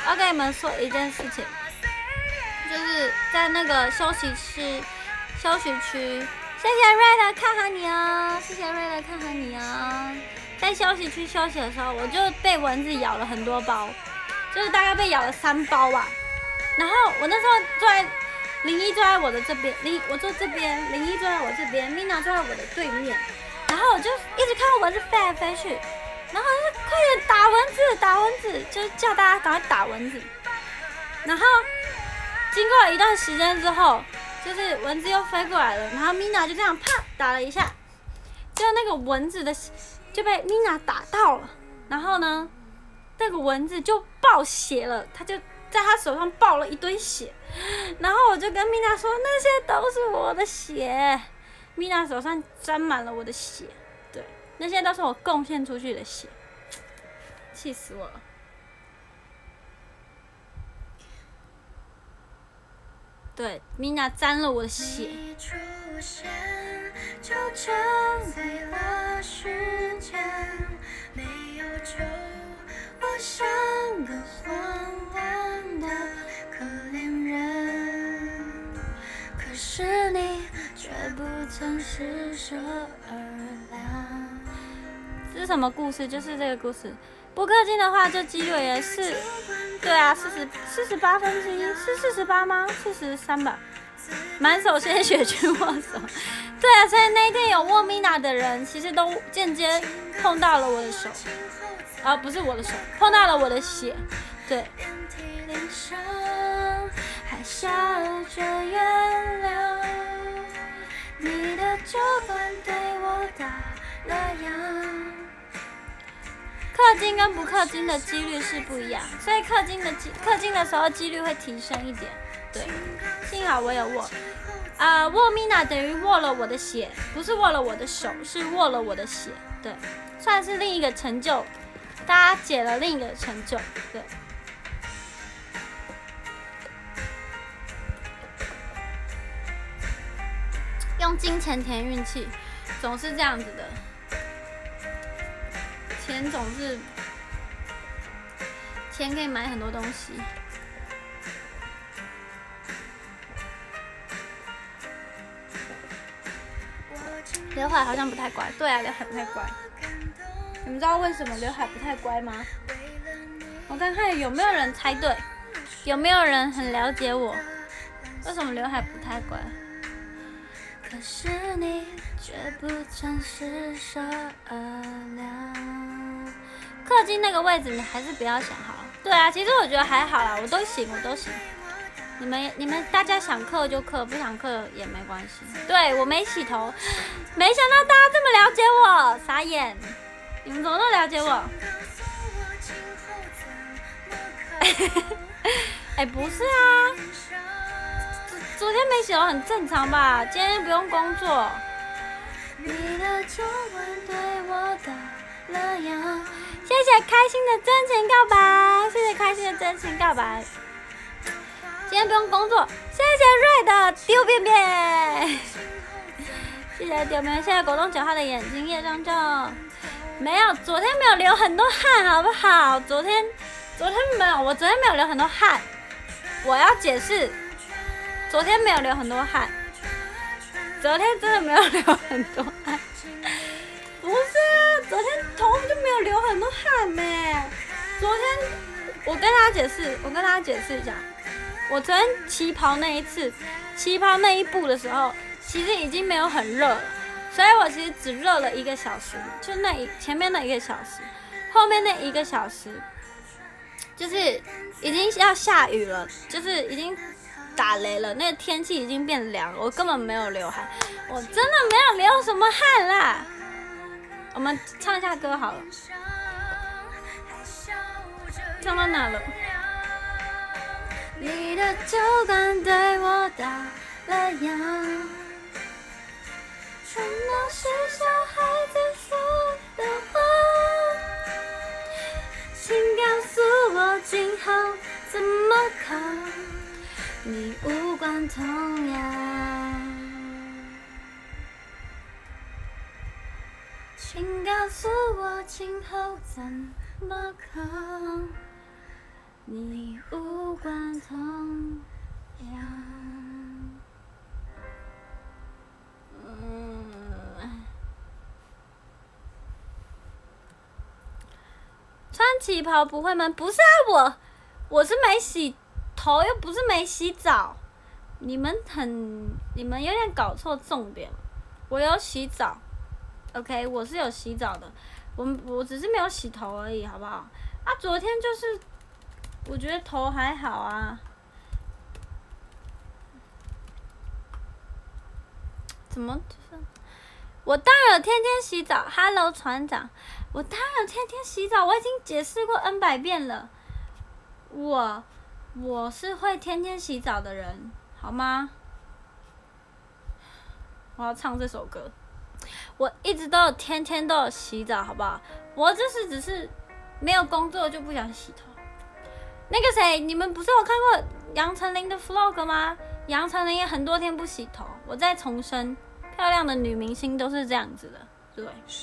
我要跟你们说一件事情，就是在那个休息室、休息区，谢谢瑞的看好你哦，谢谢瑞的看好你哦。在休息区休息的时候，我就被蚊子咬了很多包，就是大概被咬了三包吧。然后我那时候坐在零一坐在我的这边，零我坐这边，零一坐在我这边 ，Mina 坐在我的对面。然后我就一直看到蚊子飞来飞去，然后就快点打蚊子，打蚊子，就是叫大家赶快打蚊子。然后经过一段时间之后，就是蚊子又飞过来了，然后 Mina 就这样啪打了一下，就那个蚊子的。就被 Mina 打到了，然后呢，那个蚊子就爆血了，他就在他手上爆了一堆血，然后我就跟 Mina 说，那些都是我的血 ，Mina 手上沾满了我的血，对，那些都是我贡献出去的血，气死我了。对 ，Mina 沾了我的血。就成为了时间，没有救，我像个荒诞的可怜人。可是你却不曾施舍而来。这是什么故事？就是这个故事。不氪金的话，就几率也是，对啊，四十四十八分之一，是四十八吗？四十三吧。满手鲜血去握手，对啊，所以那一天有握 Mina 的人，其实都间接碰到了我的手，啊，不是我的手，碰到了我的血，对。还笑着原谅，你的酒馆对我打了烊。氪金跟不氪金的几率是不一样，所以氪金的氪金的时候几率会提升一点。对，幸好我有握，啊、呃，握 Mina 等于握了我的血，不是握了我的手，是握了我的血，对，算是另一个成就，大家解了另一个成就，对。用金钱填运气，总是这样子的，钱总是，钱可以买很多东西。刘海好像不太乖，对啊，刘海不太乖。你们知道为什么刘海不太乖吗？我看看有没有人猜对，有没有人很了解我？为什么刘海不太乖？可是你却不曾施舍而了。氪金那个位置你还是不要想好。对啊，其实我觉得还好啦，我都行，我都行。你们你们大家想氪就氪，不想氪也没关系。对，我没洗头，没想到大家这么了解我，傻眼！你们怎么都了解我？哎、欸，不是啊，昨天没洗头很正常吧？今天不用工作。你的酒馆对我打了烊。谢谢开心的真情告白，谢谢开心的真情告白。今天不用工作，谢谢瑞的丢便便，谢谢丢便便，谢谢果冻九号的眼睛叶张张。没有，昨天没有流很多汗，好不好？昨天，昨天没有，我昨天没有流很多汗。我要解释，昨天没有流很多汗，昨天真的没有流很多汗。不是啊，昨天头就没有流很多汗咩？昨天我跟大家解释，我跟大家解释一下。我昨天旗袍那一次，旗袍那一步的时候，其实已经没有很热了，所以我其实只热了一个小时，就那一前面那一个小时，后面那一个小时，就是已经要下雨了，就是已经打雷了，那个天气已经变凉了，我根本没有流汗，我真的没有流什么汗啦。我们唱一下歌好了，唱到哪了？你的酒馆对我打了烊，承诺是小孩子说的话，请告诉我今后怎么扛，你无关痛痒。请告诉我今后怎么扛。 你无关痛痒。嗯，穿旗袍不会闷？不是啊，我我是没洗头，又不是没洗澡。你们很，你们有点搞错重点。我有洗澡 ，OK， 我是有洗澡的。我我只是没有洗头而已，好不好？啊，昨天就是，我觉得头还好啊。怎么？我当然有天天洗澡 ，Hello 船长，我当然有天天洗澡，我已经解释过 N 百遍了。我我是会天天洗澡的人，好吗？我要唱这首歌。我一直都有天天都有洗澡，好不好？我就是只是没有工作就不想洗头。那个谁，你们不是有看过杨丞琳的 vlog 吗？杨丞琳也很多天不洗头。我再重申，漂亮的女明星都是这样子的，对。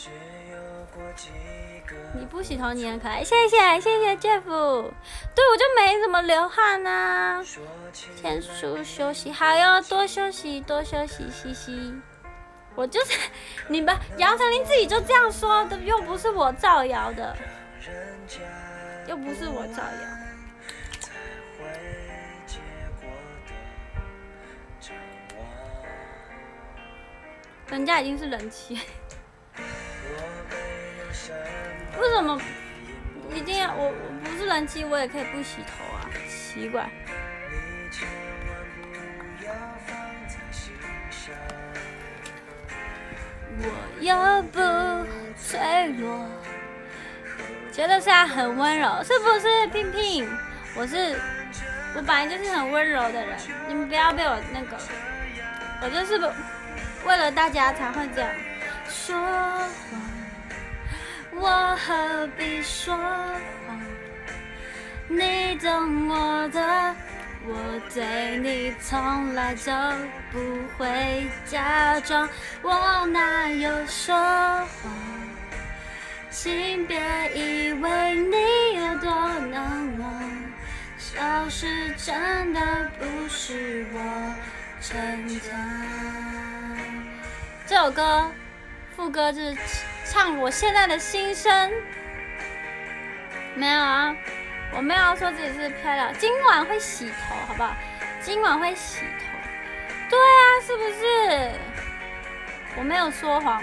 你不洗头，你很可爱，谢谢谢谢 Jeff。对，我就没怎么流汗啊。天数休息，好哟，多休息多休息，嘻嘻。我就是，你们杨丞琳自己就这样说的，又不是我造谣的，又不是我造谣。人家已经是人妻，为什么一定要我？我不是人妻，我也可以不洗头啊，奇怪。我又不脆弱，觉得现在很温柔，是不是？拼拼，我是，我本来就是很温柔的人，你们不要被我那个，我就是为了大家才会这样说谎。我何必说谎？你懂我的。我对你从来就不会假装，我哪有说谎？请别以为你有多难忘，消失真的不是我逞强。这首歌副歌就是唱我现在的心声，没有啊。我没有说自己是漂亮，今晚会洗头，好不好？今晚会洗头，对啊，是不是？我没有说谎。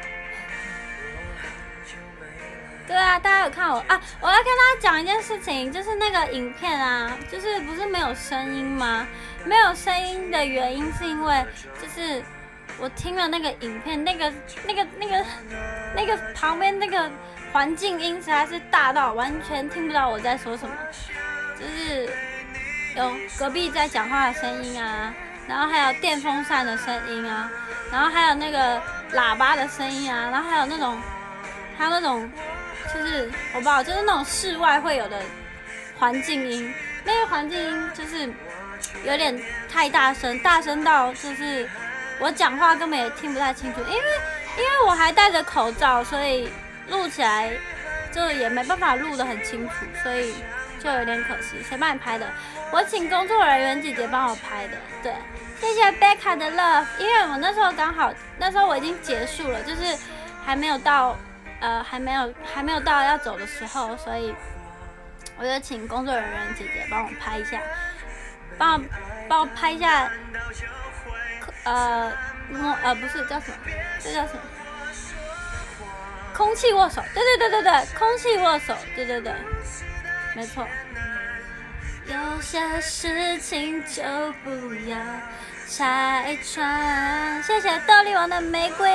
对啊，大家有看我啊？我要跟大家讲一件事情，就是那个影片啊，就是不是没有声音吗？没有声音的原因是因为，就是我听了那个影片，那个、那个、那个、那个旁边那个。环境音实在是大到完全听不到我在说什么，就是有隔壁在讲话的声音啊，然后还有电风扇的声音啊，然后还有那个喇叭的声音啊，然后还有那种，还有那种，就是我不知道，就是那种室外会有的环境音，那个环境音就是有点太大声，大声到就是我讲话根本也听不太清楚，因为因为我还戴着口罩，所以。录起来就也没办法录得很清楚，所以就有点可惜。谁帮你拍的？我请工作人员姐姐帮我拍的。对，谢谢贝卡的 love， 因为我那时候刚好，那时候我已经结束了，就是还没有到，呃，还没有还没有到要走的时候，所以我就请工作人员姐姐帮我拍一下，帮我帮我拍一下，呃，摸呃不是叫什么？这叫什么？空气握手，对对对对对，空气握手，对对对，没错。有些事情就不要拆穿。谢谢豆粒王的玫瑰，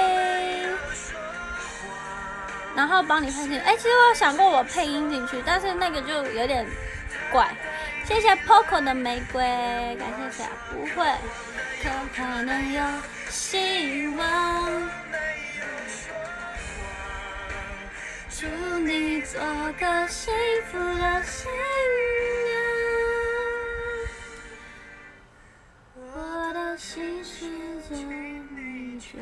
然后帮你配进。哎，其实我有想过我配音进去，但是那个就有点怪。谢谢 Poco 的玫瑰，感谢谁啊？不会，可可能有希望。祝你做个幸福的新娘，我的心世界你就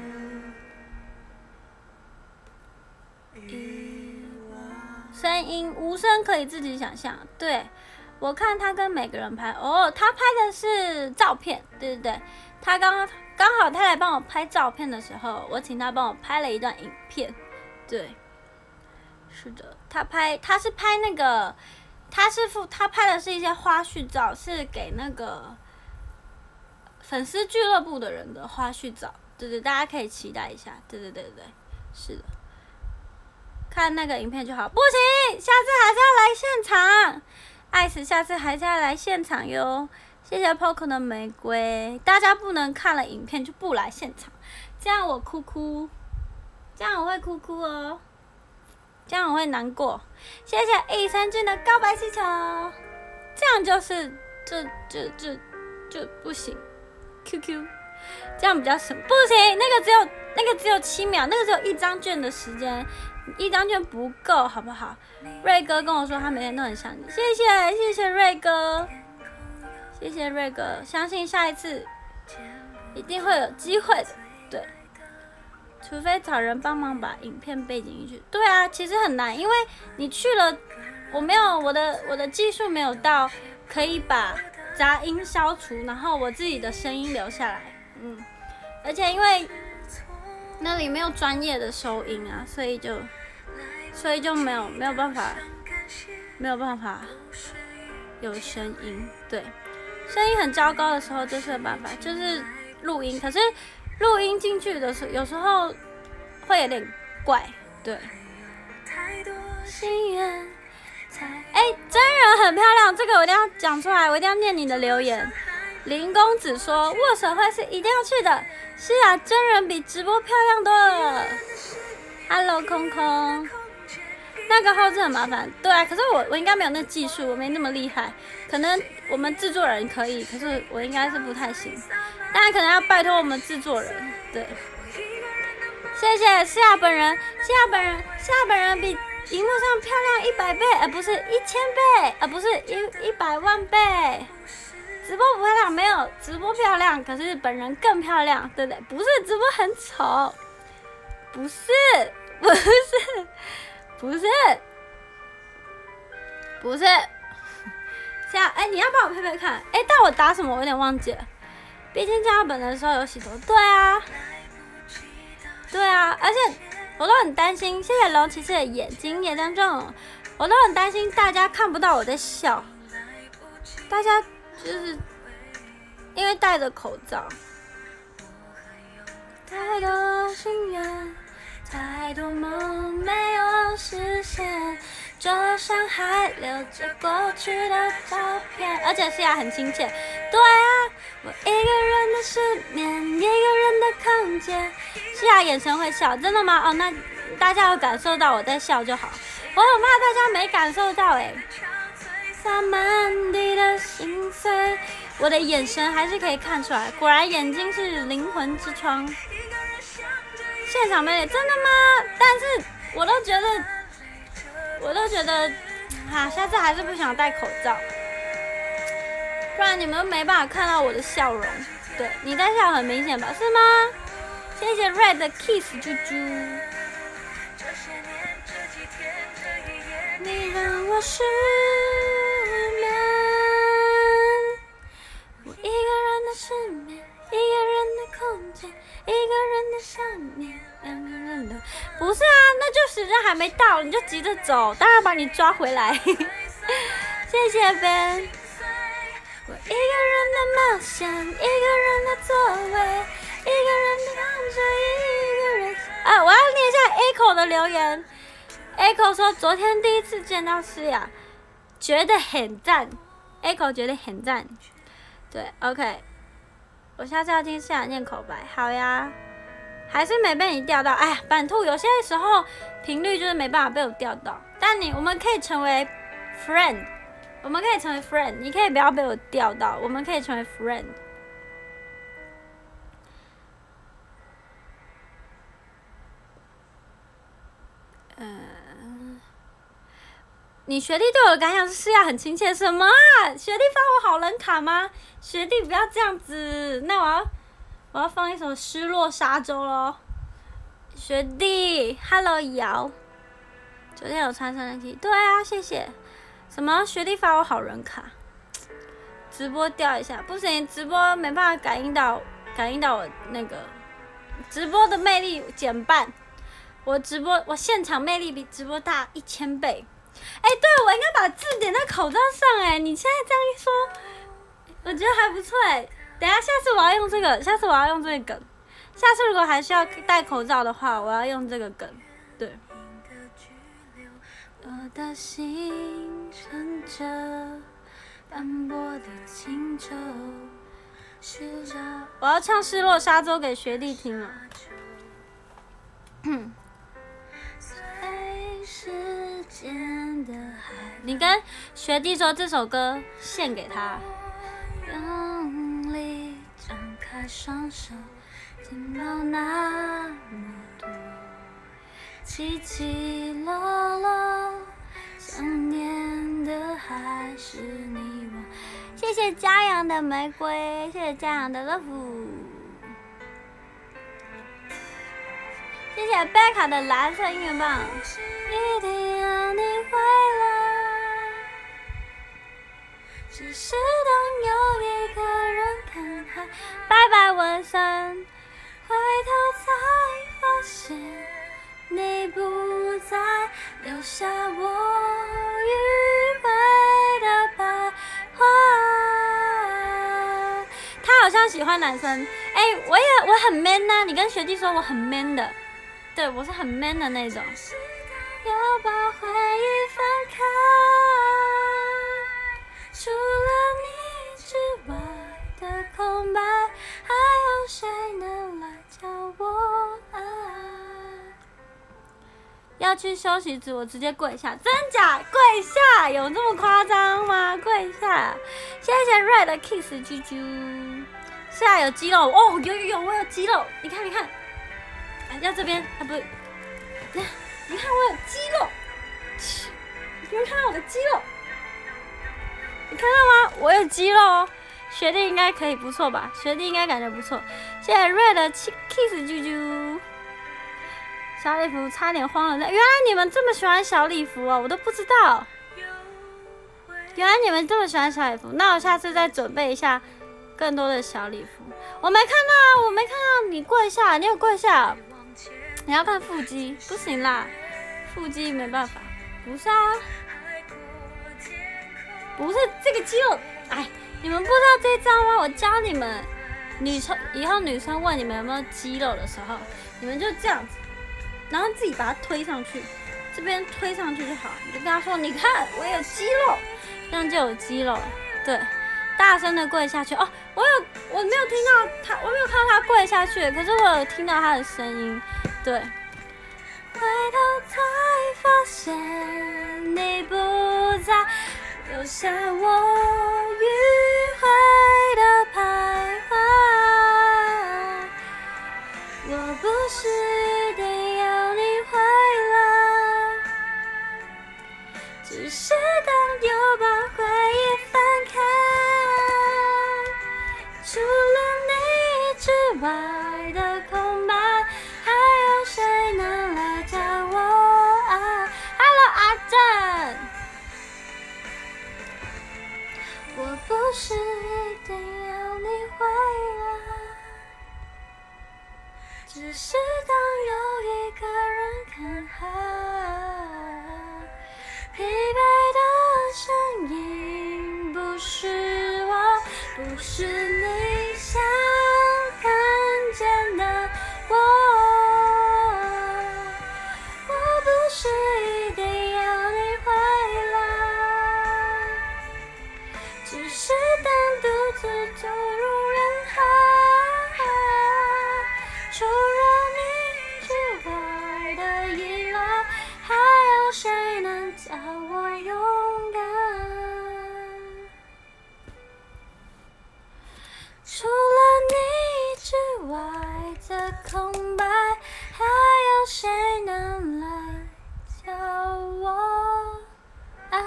遗忘。声音无声可以自己想象，对， 我看他跟每个人拍，哦，他拍的是照片，对对对，他刚刚好他来帮我拍照片的时候，我请他帮我拍了一段影片，对，是的，他拍他是拍那个，他是附他拍的是一些花絮照，是给那个粉丝俱乐部的人的花絮照，对对，大家可以期待一下，对对对对对，是的。看那个影片就好，不行，下次还是要来现场。艾斯下次还是要来现场哟。谢谢 Poco 的玫瑰，大家不能看了影片就不来现场，这样我哭哭，这样我会哭哭哦，这样我会难过。谢谢益生菌的告白气球，这样就是就就就就不行 ，Q Q， 这样比较省，不行，那个只有那个只有七秒，那个只有一张卷的时间。一张卷不够，好不好？瑞哥跟我说他每天都很想你，谢谢谢谢瑞哥，谢谢瑞哥，相信下一次一定会有机会的，对，除非找人帮忙把影片背景进去。对啊，其实很难，因为你去了，我没有我的我的技术没有到可以把杂音消除，然后我自己的声音留下来，嗯，而且因为那里没有专业的收音啊，所以就。所以就没有没有办法，没有办法有声音。对，声音很糟糕的时候就是没办法，就是录音。可是录音进去的时候，有时候会有点怪。对。哎、欸，真人很漂亮，这个我一定要讲出来，我一定要念你的留言。林公子说握手会是一定要去的，是啊，真人比直播漂亮多了。Hello， 空空。那个后置很麻烦，对啊，可是我我应该没有那技术，我没那么厉害，可能我们制作人可以，可是我应该是不太行，当然可能要拜托我们制作人，对。谢谢诗雅本人，诗雅本人，诗雅本人比荧幕上漂亮一百倍，而不是一千倍，而不是一一百万倍。直播不漂亮，没有直播漂亮，可是本人更漂亮，对不对？不是直播很丑，不是，不是。不是，不是，这样，哎，你要帮我配配看，哎，但我打什么我有点忘记了，毕竟加本的时候有洗头，对啊，对啊，而且我都很担心，谢谢龙骑士的眼睛也当中，我都很担心大家看不到我在笑，大家就是因为戴着口罩，太多心愿。太多梦没有实现，桌上还留着过去的照片，而且是呀很亲切。对啊，我一个人的失眠，一个人的空间。是呀，眼神会笑，真的吗？哦，那大家有感受到我在笑就好。我很怕大家没感受到哎、欸。洒满地的心碎，我的眼神还是可以看出来，果然眼睛是灵魂之窗。现场美女真的吗？但是我都觉得，我都觉得，哈，下次还是不想戴口罩，不然你们没办法看到我的笑容。对，你在笑很明显吧？是吗？谢谢 Red 的 Kiss 猪猪。你让我失眠，我一个人的失眠，一个人的空间。一个人的想念，两个人的不是啊，那就时间还没到，你就急着走，当然把你抓回来。谢谢 Ben。我一个人的冒险，一个人的座位，一个人的感觉，一个人。啊，我要念一下 Echo 的留言。Echo 说昨天第一次见到诗雅，觉得很赞。Echo 觉得很赞。对 ，OK。我下次要听诗雅念口白，好呀，还是没被你钓到。哎呀，版兔有些时候频率就是没办法被我钓到，但你我们可以成为 friend， 我们可以成为 friend， 你可以不要被我钓到，我们可以成为 friend。嗯，你学弟对我的感想是诗雅很亲切，什么啊？学弟发我好人卡吗？学弟不要这样子，那我要我要放一首《失落沙洲》咯。学弟 ，Hello 瑶，昨天有穿上那期，对啊，谢谢。 什么学弟发我好人卡？直播掉一下，不行，直播没办法感应到，感应到我那个直播的魅力减半。我直播，我现场魅力比直播大一千倍。哎、欸，对，我应该把字点在口罩上。哎，你现在这样一说，我觉得还不错。哎，等一下，下次我要用这个，下次我要用这个梗。下次如果还需要戴口罩的话，我要用这个梗。对。我的心乘着斑驳的轻舟，试着我要唱《失落沙洲》给学弟听了。随时间的海，你跟学弟说这首歌献给他。用力张开双手，肩膀那么多，起起落落，想念的还是你我。谢谢嘉阳的玫瑰，谢谢嘉阳的 love， 谢谢贝卡的蓝色音乐棒。一定要你回来，只是当有一个人看海。拜拜文森，回头才发现你不在，留下我迂回的徘徊。他好像喜欢男生，哎、欸，我也我很 man 呐、啊，你跟学弟说我很 man 的，对我是很 man 的那种。要把回忆翻开，除了你之外的空白，还有谁能来教我爱？要去休息室，我直接跪下，真假？跪下？有这么夸张吗？跪下！谢谢 Red 的 Kiss 啾啾。现在有肌肉哦，有有有，我有肌肉，你看你看，要这边啊不是，你看我有肌肉，你们看到我的肌肉？你看到吗？我有肌肉哦。学弟应该可以不错吧？学弟应该感觉不错。谢谢 Red 的 Kiss 啾啾。小礼服差点慌了，原来你们这么喜欢小礼服哦，我都不知道。原来你们这么喜欢小礼服，那我下次再准备一下更多的小礼服。我没看到，我没看到你跪下，你有跪下？你要看腹肌，不行啦，腹肌没办法。不是啊，不是这个肌肉，哎，你们不知道这招吗？我教你们，女生以后女生问你们有没有肌肉的时候，你们就这样子。然后自己把它推上去，这边推上去就好。你就跟他说：“你看，我有肌肉，这样就有肌肉了。”对，大声的跪下去。哦，我有，我没有听到他，我没有看到他跪下去，可是我有听到他的声音。对，回头才发现你不在，留下我迂回的徘徊。我不是一定要你回来，只是当又把回忆翻开，除了你之外的空白，还有谁能来教我爱 ？Hello 阿正，我不是一定要你回来。只是当有一个人看海，疲惫的声音不是我，不是你想看见的我。我不是一定要你回来，只是当独自走入人海。除了你之外的依赖，还有谁能叫我勇敢？除了你之外的空白，还有谁能来教我爱？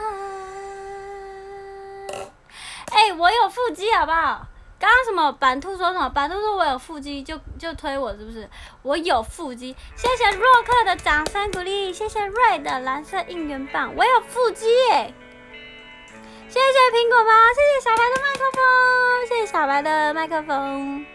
哎、欸，我有腹肌好不好？刚刚什么版兔说什么？版兔说我有腹肌就就推我是不是？我有腹肌，谢谢洛克的掌声鼓励，谢谢瑞的蓝色应援棒，我有腹肌耶！ 谢谢苹果吧，谢谢小白的麦克风，谢谢小白的麦克风。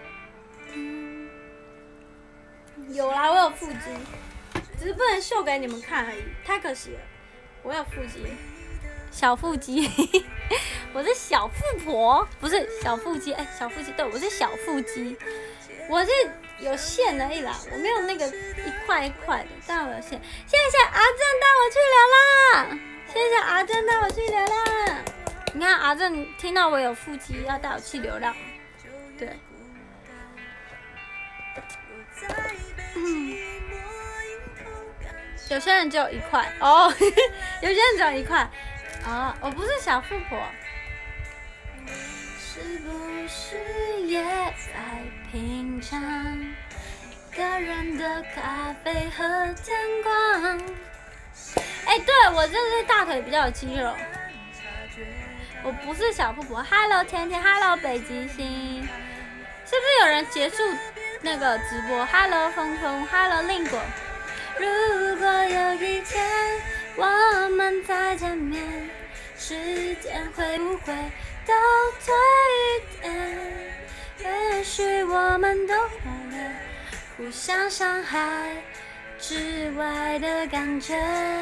有啦，我有腹肌，只是不能秀给你们看而已，太可惜了。我有腹肌，小腹肌，我是小富婆，不是小腹肌，哎、欸，小腹肌，对，我是小腹肌，我是有线而已啦，我没有那个一块一块的，但我有线。谢谢阿正带我去流浪，谢谢阿正带我去流浪。你看阿正听到我有腹肌，要带我去流浪，对。嗯，有些人只有一块哦，有些人只有一块啊、哦，我不是小富婆。是不是也在品尝个人的咖啡和天光？哎、欸，对我真的是大腿比较有肌肉，我不是小富婆。Hello 甜甜 ，Hello 北极星，是不是有人结束那个直播 ？Hello 峰峰 ，Hello 令果。如果有一天我们再见面，时间会不会倒退一点？也许我们都忘了互相伤害之外的感觉。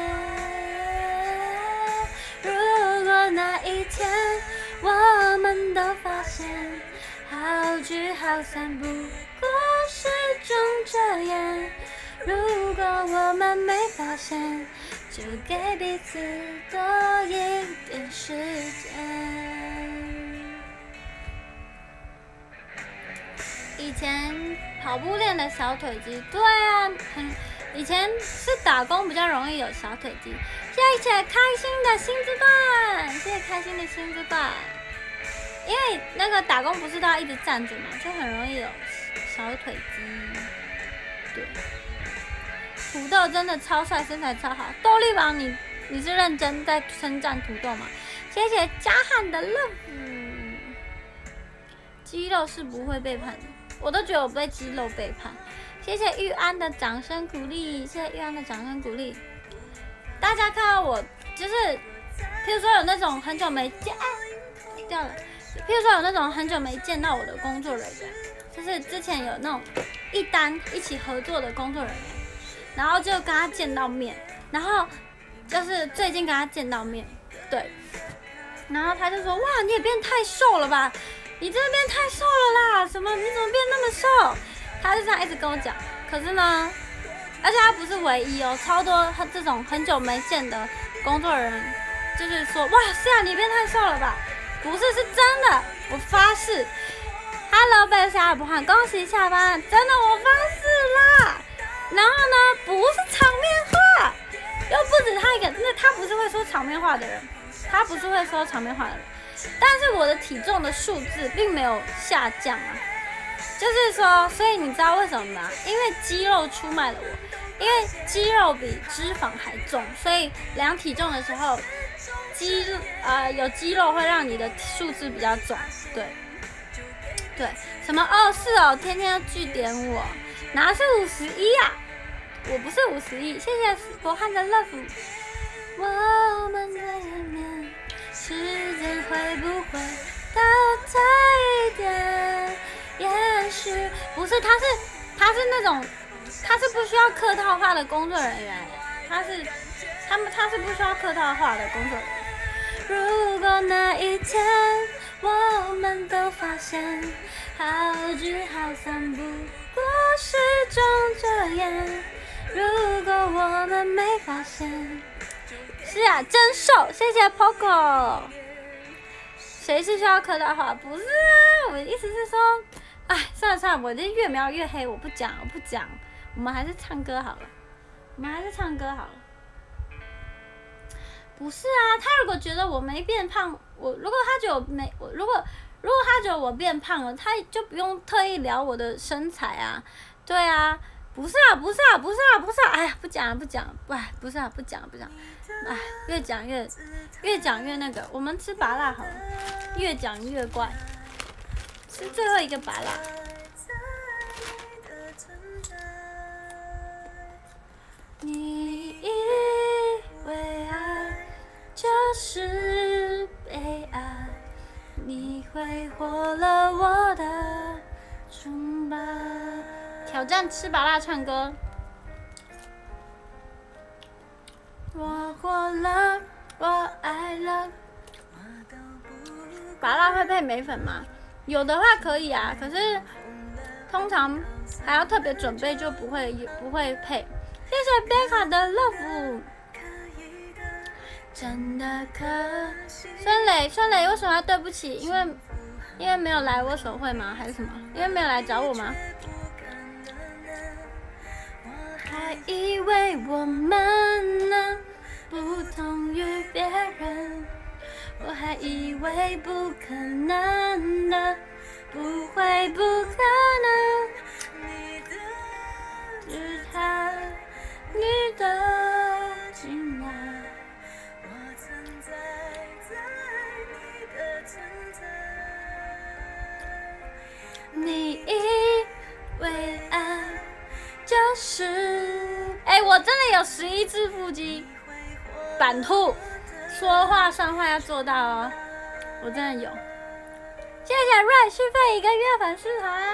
如果那一天我们都发现好聚好散不过是种遮掩，如果我们没发现，就给彼此多一点时间。以前跑步练的小腿肌，对啊，很以前是打工比较容易有小腿肌。谢谢开心的薪资罐，谢谢开心的薪资罐。因为那个打工不是都要一直站着嘛，就很容易有小腿肌。对，土豆真的超帅，身材超好。豆力王，你你是认真在称赞土豆吗？谢谢嘉汉的 love。肌肉是不会背叛的，我都觉得我被肌肉背叛。谢谢玉安的掌声鼓励，谢谢玉安的掌声鼓励。大家看到我，就是譬如说有那种很久没见，哎，掉了。譬如说有那种很久没见到我的工作人员，就是之前有那种一单一起合作的工作人员，然后就跟他见到面，然后就是最近跟他见到面，对，然后他就说：“哇，你也变太瘦了吧？你真的变太瘦了啦！什么？你怎么变那么瘦？”他就这样一直跟我讲。可是呢，而且他不是唯一哦，超多他这种很久没见的工作人员，就是说：“哇塞，你变太瘦了吧？”不是，是真的，我发誓。Hello， 贝尔夏不换，恭喜下班，真的我发誓啦。然后呢，不是场面话，又不止他一个，那他不是会说场面话的人，他不是会说场面话的人。但是我的体重的数字并没有下降啊，就是说，所以你知道为什么吗？因为肌肉出卖了我，因为肌肉比脂肪还重，所以量体重的时候。肌呃有肌肉会让你的数字比较重，对对，什么哦是哦，天天要据点我，哪是五十一啊？我不是五十一，谢谢博汉的 love。我们的面，时间会不会倒退一点？也许不是，他是他是那种他是不需要客套话的工作人员，他是他们他是不需要客套话的工作人员。如果那一天我们都发现好聚好散不过是种遮掩，如果我们没发现，是啊，真瘦，谢谢 Poco。谁是需要客套话？不是啊，我的意思是说，哎，算了算了，我这越描越黑，我不讲，我不讲，我们还是唱歌好了，我们还是唱歌好了。不是啊，他如果觉得我没变胖，我如果他觉得我没我如果如果他觉得我变胖了，他就不用特意聊我的身材啊，对啊，不是啊，不是啊，不是啊，不是啊，哎呀，不讲了，不讲了，哎，不是啊，不讲了，不讲了，哎，越讲越越讲越那个，我们吃芭乐好了，越讲越怪，吃最后一个芭乐。你以为爱就是被挥霍了我的崇拜。挑战吃拔辣唱歌。我活了，我爱了。拔辣会配梅粉吗？有的话可以啊，可是通常还要特别准备，就不会不会配。谢谢贝卡的 love。真的可。孙磊，孙磊为什么要对不起？因为因为没有来握手会吗？还是什么？因为没有来找我吗？还以为我们呢不同于别人，我还以为不可能的，不会不可能。是他，你的进来，我存在在你的存在。你以为爱就是，哎、欸，我真的有十一只腹肌，板兔，说话算话要做到哦，我真的有。谢谢瑞续费一个月粉丝团，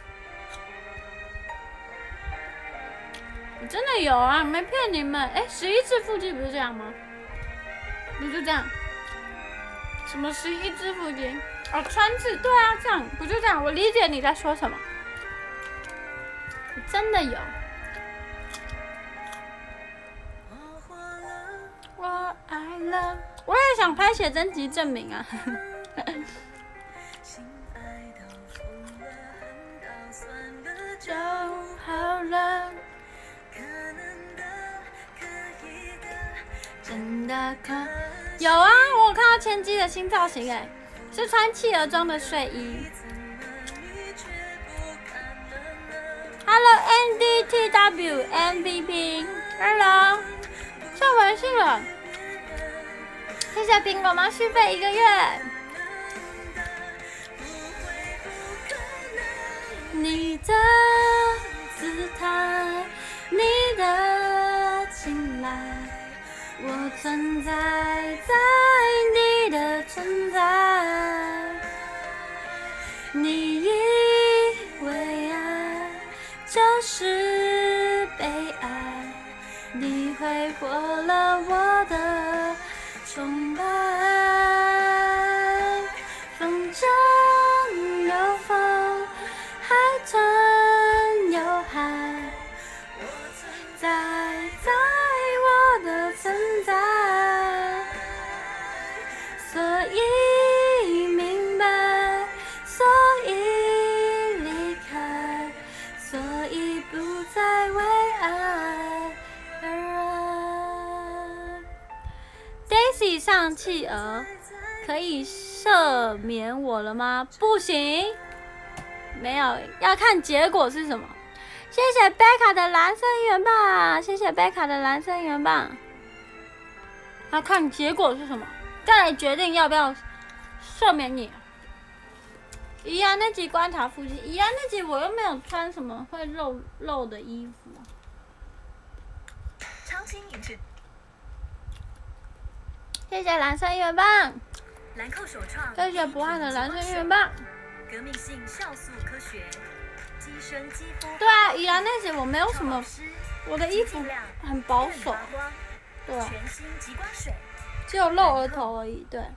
我真的有啊，没骗你们。哎、欸，十一只腹肌不是这样吗？不是这样？什么十一只腹肌？哦，川字，对啊，这样不就这样？我理解你在说什么。我真的有。我爱了，我也想拍写真集证明啊。就好了。真的可有啊？我有看到千姬的新造型，哎，是穿企鹅装的睡衣。Hello N D T W M V P，Hello， 上微信了，谢谢苹果猫续费一个月。你的姿态，你的青睐，我存在在你的存在。你以为爱就是被爱，你挥霍了我的崇拜。风中有风，海中有海，在在我的存在，所以明白，所以离开，所以不再为爱而爱。Daisy 上企鹅，可以赦免我了吗？不行，没有，要看结果是什么。谢谢贝卡的蓝色应援棒，谢谢贝卡的蓝色应援棒。要看结果是什么，再来决定要不要赦免你。宜安那集观察腹肌，宜安那集我又没有穿什么会露露的衣服。超轻饮食。谢谢蓝色应援棒。兰蔻首创。谢谢博翰的蓝色应援棒。革命性酵素科学。对啊，宜兰那些我没有什么，我的衣服很保守，对，只有露额头而已，对。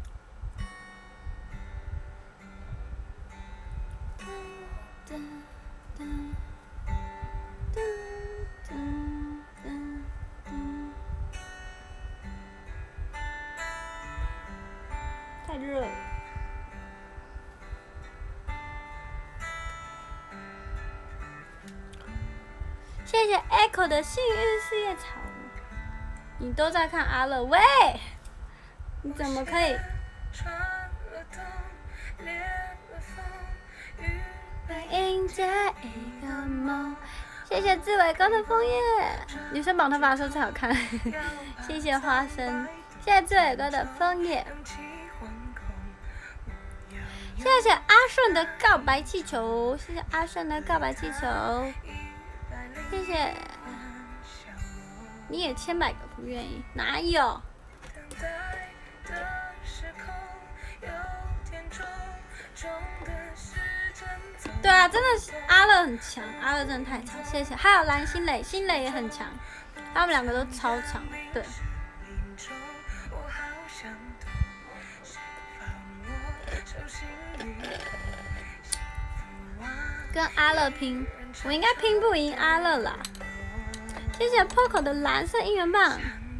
太热了。谢谢 Echo 的幸运四叶草，你都在看阿乐喂，你怎么可以？迎接一个梦。谢谢志伟哥的枫叶，女生绑头发的时候最好看。谢谢花生，谢谢志伟哥的枫叶。谢谢阿顺的告白气球，谢谢阿顺的告白气球。谢谢，你也千百个不愿意，哪有？ 对啊，真的是阿乐很强，阿乐真的太强，谢谢。还有蓝心磊，心磊也很强，他们两个都超强，对。跟阿乐拼，我应该拼不赢阿乐啦。谢谢 Poco 的蓝色应援棒。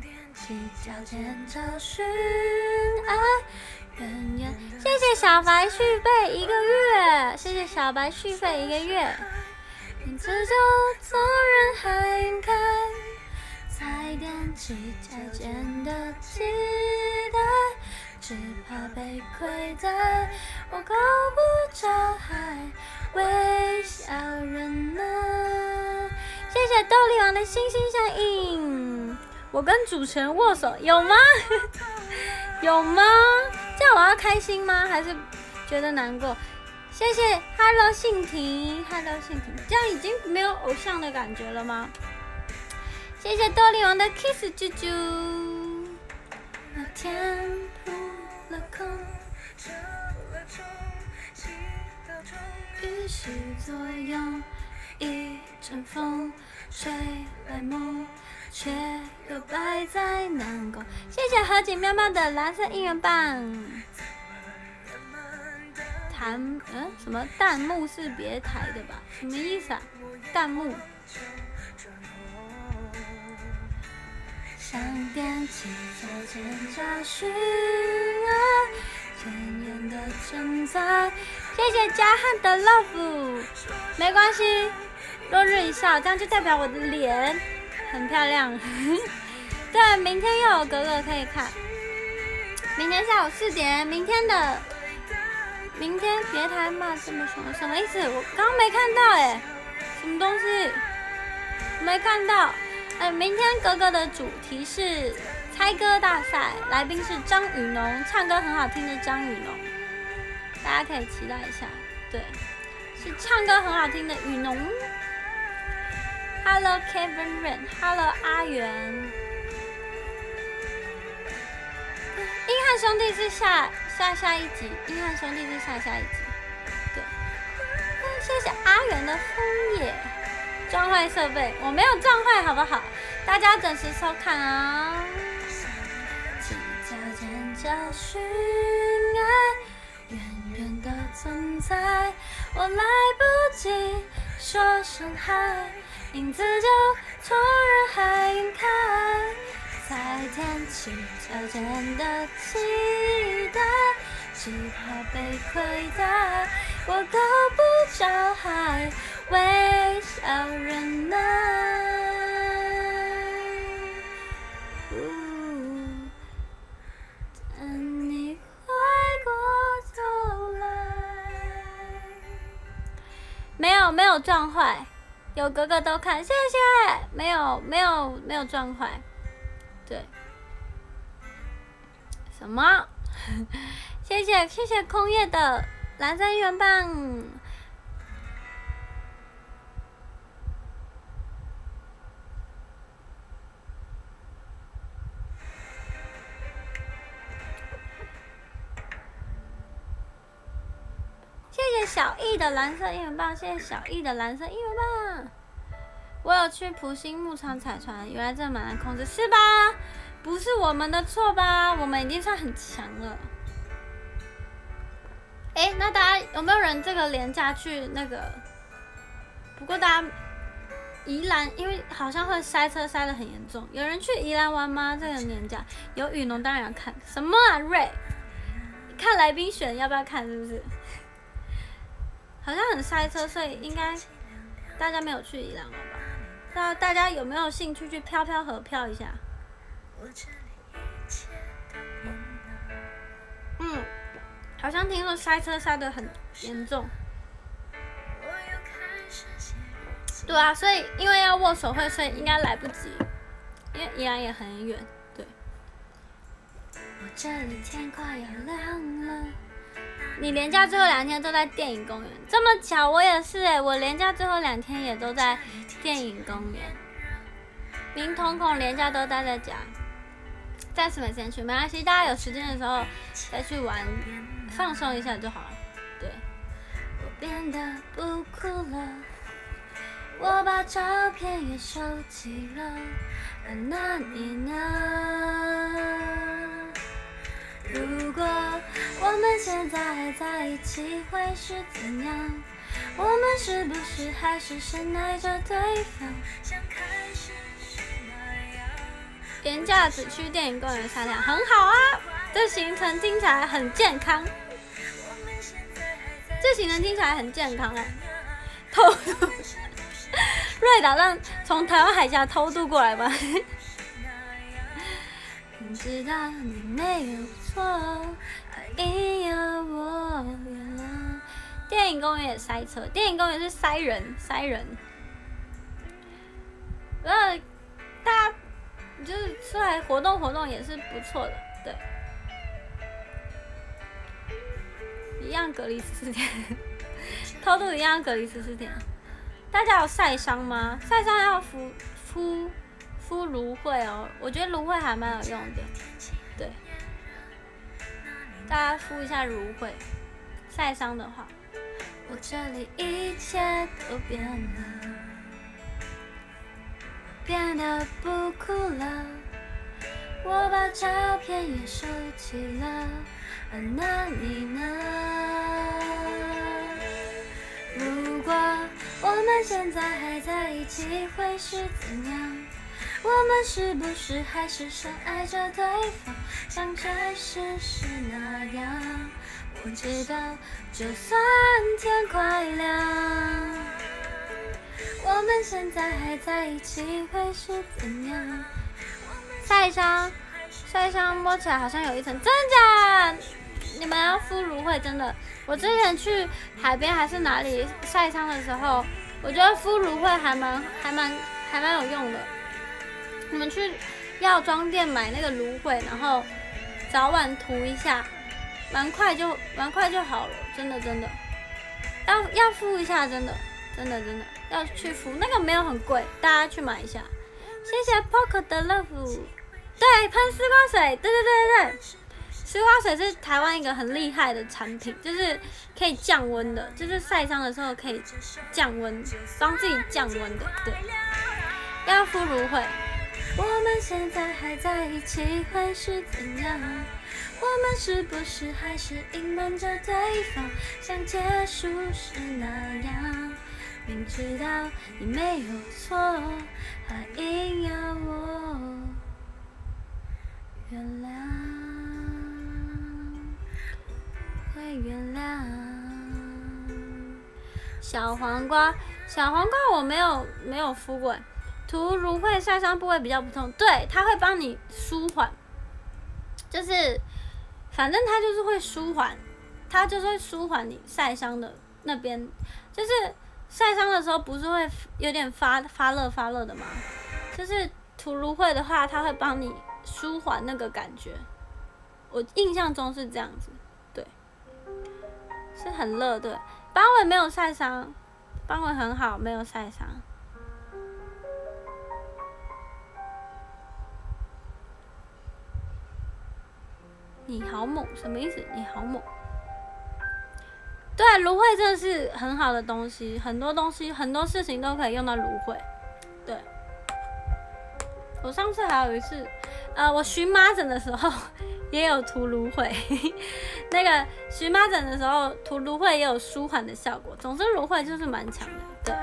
谢谢小白续费一个月，谢谢小白续费一个月。这就从人海晕开，才踮起脚尖的期待，只怕被亏待，我够不着还微笑忍耐。谢谢豆粒王的心心相印。我跟主持人握手有吗？有吗？这样我要开心吗？还是觉得难过？谢谢 Hello 信婷 ，Hello 信婷，这样已经没有偶像的感觉了吗？谢谢豆粒王的 Kiss 啾啾。那天扑了空，于是左右一阵风吹来梦。却又败在难攻。谢谢何景喵喵的蓝色应援棒。弹嗯什么弹幕是别抬的吧？什么意思啊？弹幕。想踮起脚尖找寻爱，甜言的承载。谢谢嘉汉的 love， 没关系，落日一笑，这样就代表我的脸。很漂亮，对，明天又有格格可以看。明天下午四点，明天的，明天别太骂这么凶，什么意思？我刚刚没看到哎、欸，什么东西？没看到。哎、欸，明天格格的主题是猜歌大赛，来宾是张雨农，唱歌很好听的张雨农，大家可以期待一下。对，是唱歌很好听的雨农。Hello Kevin Ren，Hello 阿元。硬汉兄弟是下下下一集，硬汉兄弟是下下一集。对，谢谢阿元的枫叶。撞坏设备，我没有撞坏，好不好？大家准时收看啊！起脚尖找寻爱，远远的存在，我来不及说声嗨。影子就从人海晕开，才踮起脚尖的期待，只怕被亏待，我够不着还微笑忍耐。等你回过头来，没有没有撞坏。有格格都看，谢谢。没有没有没有撞坏，对。什么？谢谢谢谢空叶的蓝色应援棒。谢谢小易的蓝色应援棒，谢谢小易的蓝色应援棒。我有去埔心牧场踩船，原来这蛮难控制，是吧？不是我们的错吧？我们已经算很强了。哎、欸，那大家有没有人这个连假去那个？不过大家宜兰，因为好像会塞车塞得很严重，有人去宜兰玩吗？这个年假有雨农当然要看。什么啊，瑞？看来宾选要不要看，是不是？好像很塞车，所以应该大家没有去宜兰玩吧？那大家有没有兴趣去飘飘河飘一下？嗯，好像听说塞车塞得很严重。对啊，所以因为要握手会，所以应该来不及，因为宜兰也很远。对。我这里天快要亮了。你连假最后两天都在电影公园，这么巧，我也是哎、欸，我连假最后两天也都在电影公园。明瞳孔连假都待在家，暂时没时间去，没关系，大家有时间的时候再去玩，放松一下就好了。对， 变得不哭了，我把照片也收起了，那你呢？如果我们现在还在一起会是怎样？我们是不是还是深爱着对方？廉价只去电影、公园、沙滩，很好啊！这行程听起来很健康。这行程听起来很健康哎，偷渡。瑞打算从台湾海峡偷渡过来吧？你知道你没有错，还硬要我原谅。电影公园也塞车，电影公园是塞人，塞人。呃，大家就是出来活动活动也是不错的，对。一样隔离十四天，偷渡一样隔离十四天。大家有晒伤吗？晒伤要敷敷敷芦荟哦，我觉得芦荟还蛮有用的，对。大家敷一下芦荟，晒伤的话。我这里一切都变了，变得不哭了，我把照片也收起了，那你呢？如果我们现在还在一起会是怎样？我们是不是还是深爱着对方，像开始时那样？我知道就算天快亮，我们现在还在一起会是怎样？晒伤，晒伤摸起来好像有一层，真假？你们要敷芦荟，真的。我之前去海边还是哪里晒伤的时候，我觉得敷芦荟还蛮还蛮还蛮有用的。你们去药妆店买那个芦荟，然后早晚涂一下，蛮快就蛮快就好了，真的真的。要要敷一下，真的真的真的要去敷，那个没有很贵，大家去买一下。谢谢 Poco 的 love。对，喷丝瓜水，对对对对对。丝瓜水是台湾一个很厉害的产品，就是可以降温的，就是晒伤的时候可以降温，帮自己降温的。对，要敷芦荟。我们现在还在一起会是怎样？我们是不是还是隐瞒着对方，像结束时那样？明知道你没有错，还硬要我原谅。会原谅。小黄瓜，小黄瓜我没有没有敷过，涂芦荟晒伤部位比较不痛，对，它会帮你舒缓，就是反正它就是会舒缓，它就是会舒缓你晒伤的那边，就是晒伤的时候不是会有点发发热发热的吗？就是涂芦荟的话，它会帮你舒缓那个感觉，我印象中是这样子。是很热，对，邦伟没有晒伤，邦伟很好，没有晒伤。你好猛，什么意思？你好猛。对，芦荟真的是很好的东西，很多东西，很多事情都可以用到芦荟。对，我上次还有一次，呃，我荨麻疹的时候。也有涂芦荟，那个荨麻疹的时候涂芦荟也有舒缓的效果。总之芦荟就是蛮强的，对。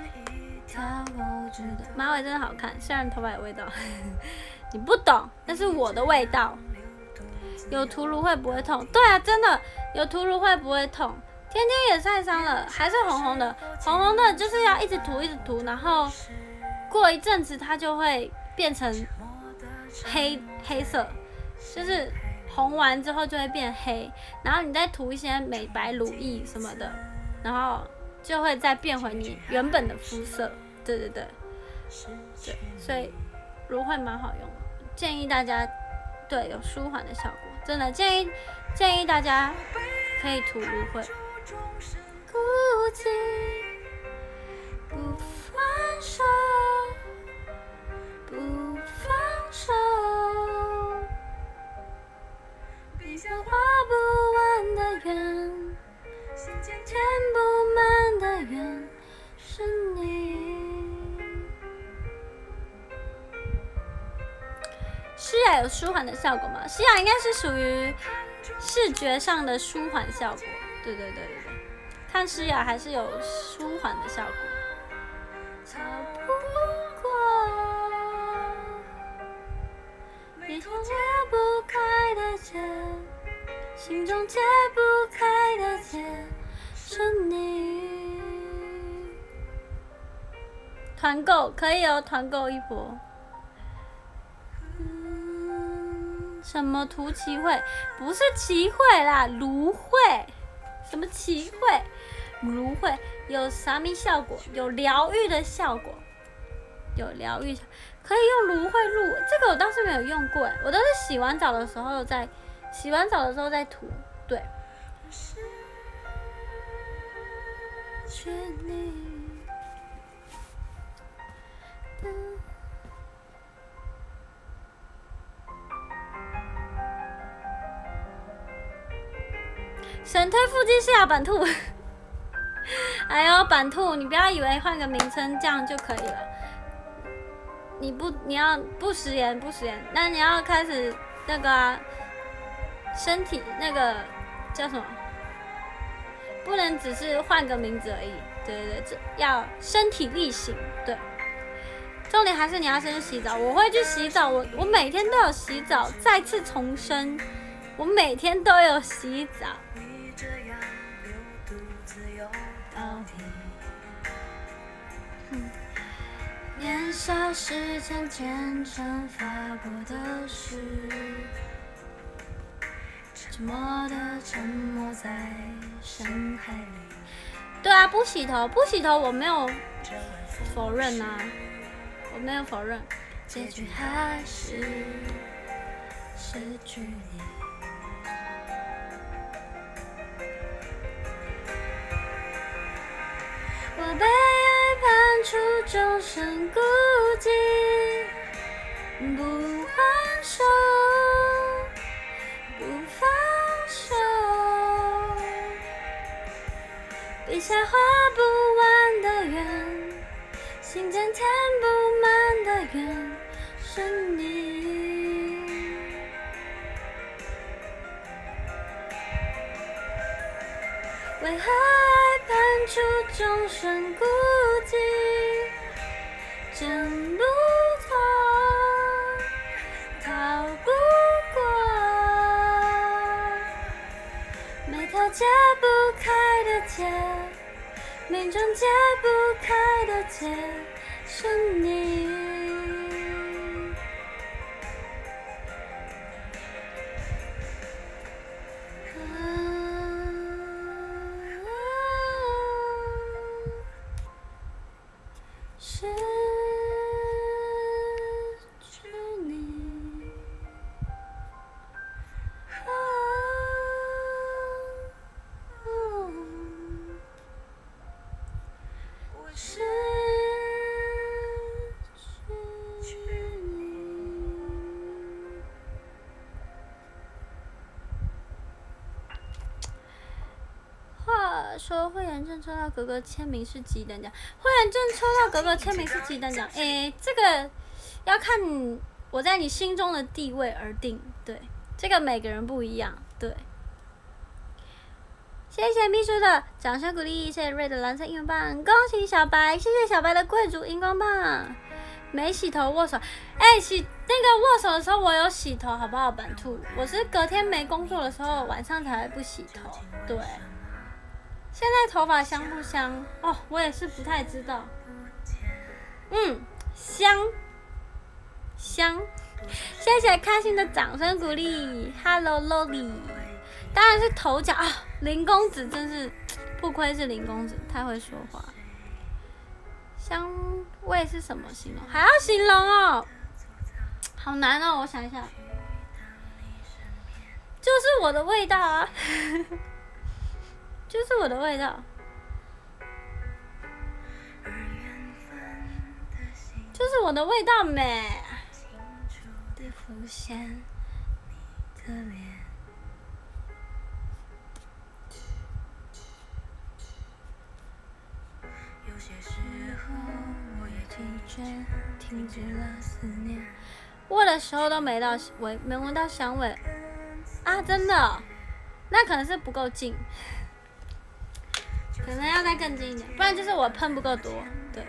马尾真的好看，虽然头发有味道，你不懂，那是我的味道。有涂芦荟不会痛，对啊，真的有涂芦荟不会痛。天天也晒伤了，还是红红的，红红的就是要一直涂一直涂，然后过一阵子它就会变成黑黑色，就是红完之后就会变黑，然后你再涂一些美白乳液什么的，然后就会再变回你原本的肤色。对对对，对，所以芦荟蛮好用的，建议大家，对，有舒缓的效果，真的建议建议大家可以涂芦荟。孤寂不放手，不放手。像画不完的圆，填不满远是你。诗雅有舒缓的效果吗？诗雅应该是属于视觉上的舒缓效果。对对对对对，看诗雅还是有舒缓的效果。逃不过一条解不开的结，心中解不开的结是你。团购可以哦，团购一波。什么图奇会？不是奇会啦，芦荟。什么奇会？芦荟有啥咪效果？有疗愈的效果，有疗愈，可以用芦荟入。这个我倒是没有用过，我都是洗完澡的时候在，洗完澡的时候在涂。对。神推腹肌是要版兔，哎呦版兔，你不要以为换个名称这样就可以了。你不，你要不食言不食言，那你要开始那个、啊、身体那个叫什么？不能只是换个名字而已。对对对，这要身体力行。对，重点还是你要先洗澡。我会去洗澡，我我每天都有洗澡。再次重申，我每天都有洗澡。嗯，年少时曾虔诚发过的誓，沉默的沉没在深海里。对啊，不洗头，不洗头，我没有否认啊，我没有否认。结局还是失去你。我被爱判处终身孤寂，不还手，不放手，笔下画不完的圆，心间填不满的缘，是你。为何爱判处终身孤寂，挣不脱，逃不过，每条解不开的结，命中解不开的结，是你。失去你，啊哦、我失去你。话说会员证抽到格格签名是几等奖？会员证抽到格格签名是几等奖？诶，这个要看我在你心中的地位而定。对，这个每个人不一样。对，谢谢秘书的掌声鼓励，谢谢瑞的蓝色英文棒，恭喜小白，谢谢小白的贵族荧光棒。没洗头握手，哎、欸，洗那个握手的时候我有洗头，好不好？版兔，我是隔天没工作的时候晚上才会不洗头。对。现在头发香不香？哦，我也是不太知道。嗯，香，香。谢谢开心的掌声鼓励 ，Hello Lolly。当然是头奖啊！林公子真是不愧是林公子，太会说话。香味是什么形容？还要形容哦，好难哦！我想一下，就是我的味道啊。就是我的味道，就是我的味道咩。浮现你的脸， 我也疲倦，停止了思念。握的时候都没到味，没闻到香味啊！真的、哦，那可能是不够近，可能要再更近一点，不然就是我喷不够多。对，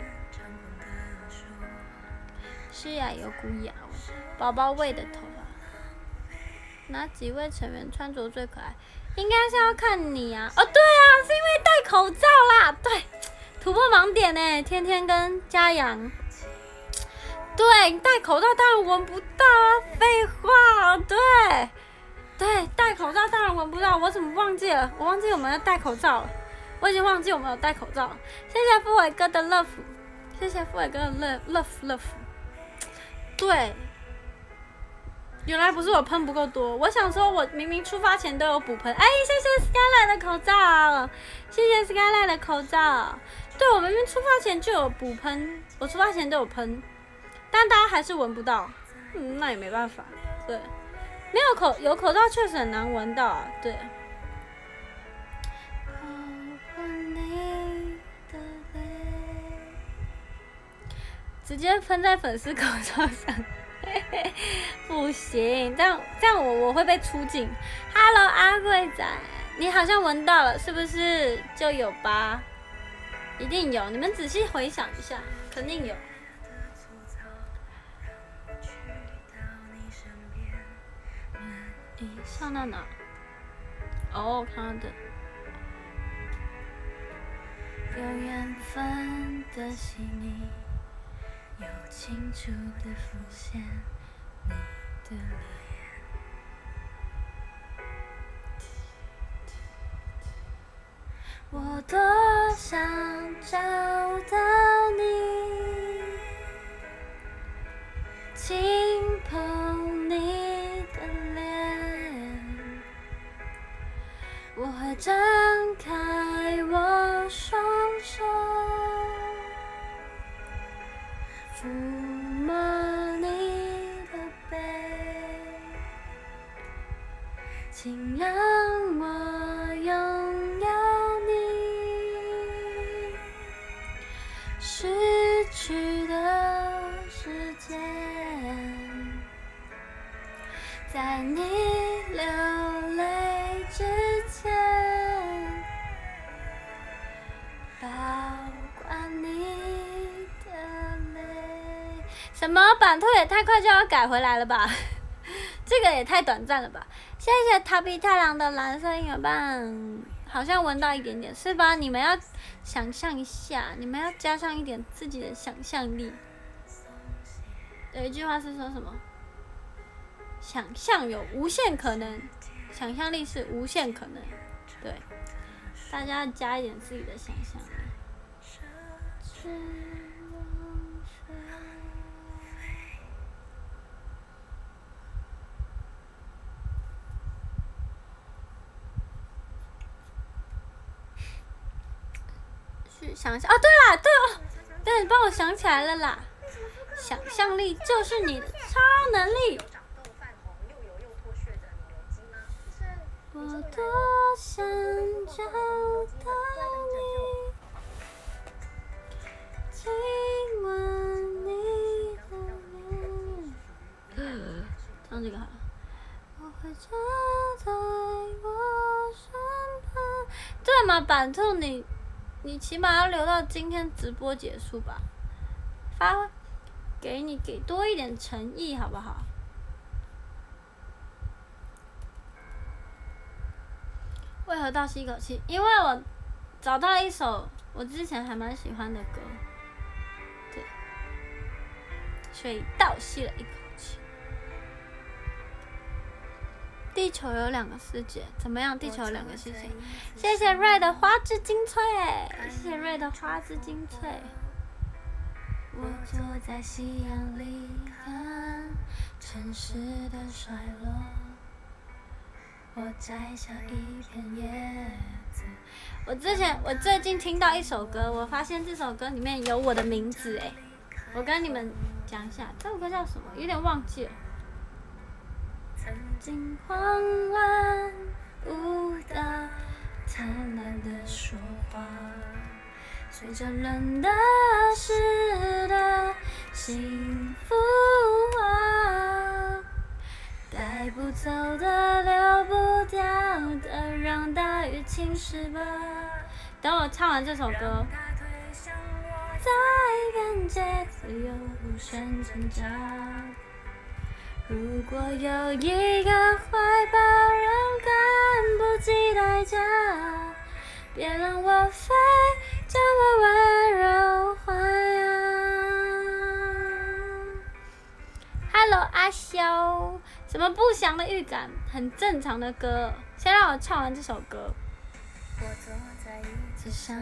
是呀，有股痒味。宝宝味的头发，哪几位成员穿着最可爱？应该是要看你啊！哦，对啊，是因为戴口罩啦。对，突破盲点呢，天天跟嘉阳。对，戴口罩当然闻不到啊，废话。对，对，戴口罩当然闻不到，我怎么忘记了？我忘记我们要戴口罩了，我已经忘记我们有戴口罩了。谢谢付伟哥的 love， 谢谢付伟哥的 love love love。对，原来不是我喷不够多，我想说我明明出发前都有补喷。哎，谢谢 Skyline 的口罩，谢谢 Skyline 的口罩。对，我明明出发前就有补喷，我出发前都有喷。但大家还是闻不到，嗯，那也没办法。对，没有口有口罩确实很难闻到啊。对。直接喷在粉丝口罩上，不行，这样这样我我会被出镜。Hello， 阿贵仔，你好像闻到了，是不是就有吧？一定有，你们仔细回想一下，肯定有。上到哪？哦，看到的。有缘分的细腻，有清楚的浮现你的脸。我多想找到你，轻碰你的脸，我会张开我双手，抚摸你的背，请让我拥有你失去的时间，在你流泪之前，保管你的泪。什么版图也太快就要改回来了吧？这个也太短暂了吧！谢谢塔比太郎的蓝色音乐棒，好像闻到一点点，是吧？你们要想象一下，你们要加上一点自己的想象力。有一句话是说什么？想象有无限可能，想象力是无限可能。对，大家要加一点自己的想象力。去想象哦，对啦，对哦，对，你帮我想起来了啦。想象力就是你的超能力。我多想找到你，亲吻你的脸。唱这个好了。我会站在我身旁。对嘛，版兔你，你起码要留到今天直播结束吧。发，给你给多一点诚意好不好？为何倒吸一口气？因为我找到一首我之前还蛮喜欢的歌，对，所以倒吸了一口气。地球有两个世界，怎么样？地球有两个世界。谢谢瑞的花枝精粹，谢谢瑞的花枝精粹。我坐在夕阳里看城市的衰落，我摘下一片叶子。我之前，我最近听到一首歌，我发现这首歌里面有我的名字哎，我跟你们讲一下，这首歌叫什么？有点忘记了。曾经慌乱舞蹈，贪婪的说话， 最真人的事的幸福啊，带不走的留不掉的，让大雨侵蚀吧。等我唱完这首歌，在边界自由无声挣扎。如果有一个怀抱让赶不及代价，别让我飞，将我温柔豢养。Hello 阿修，什么不祥的预感？很正常的歌，先让我唱完这首歌。我坐在椅子上，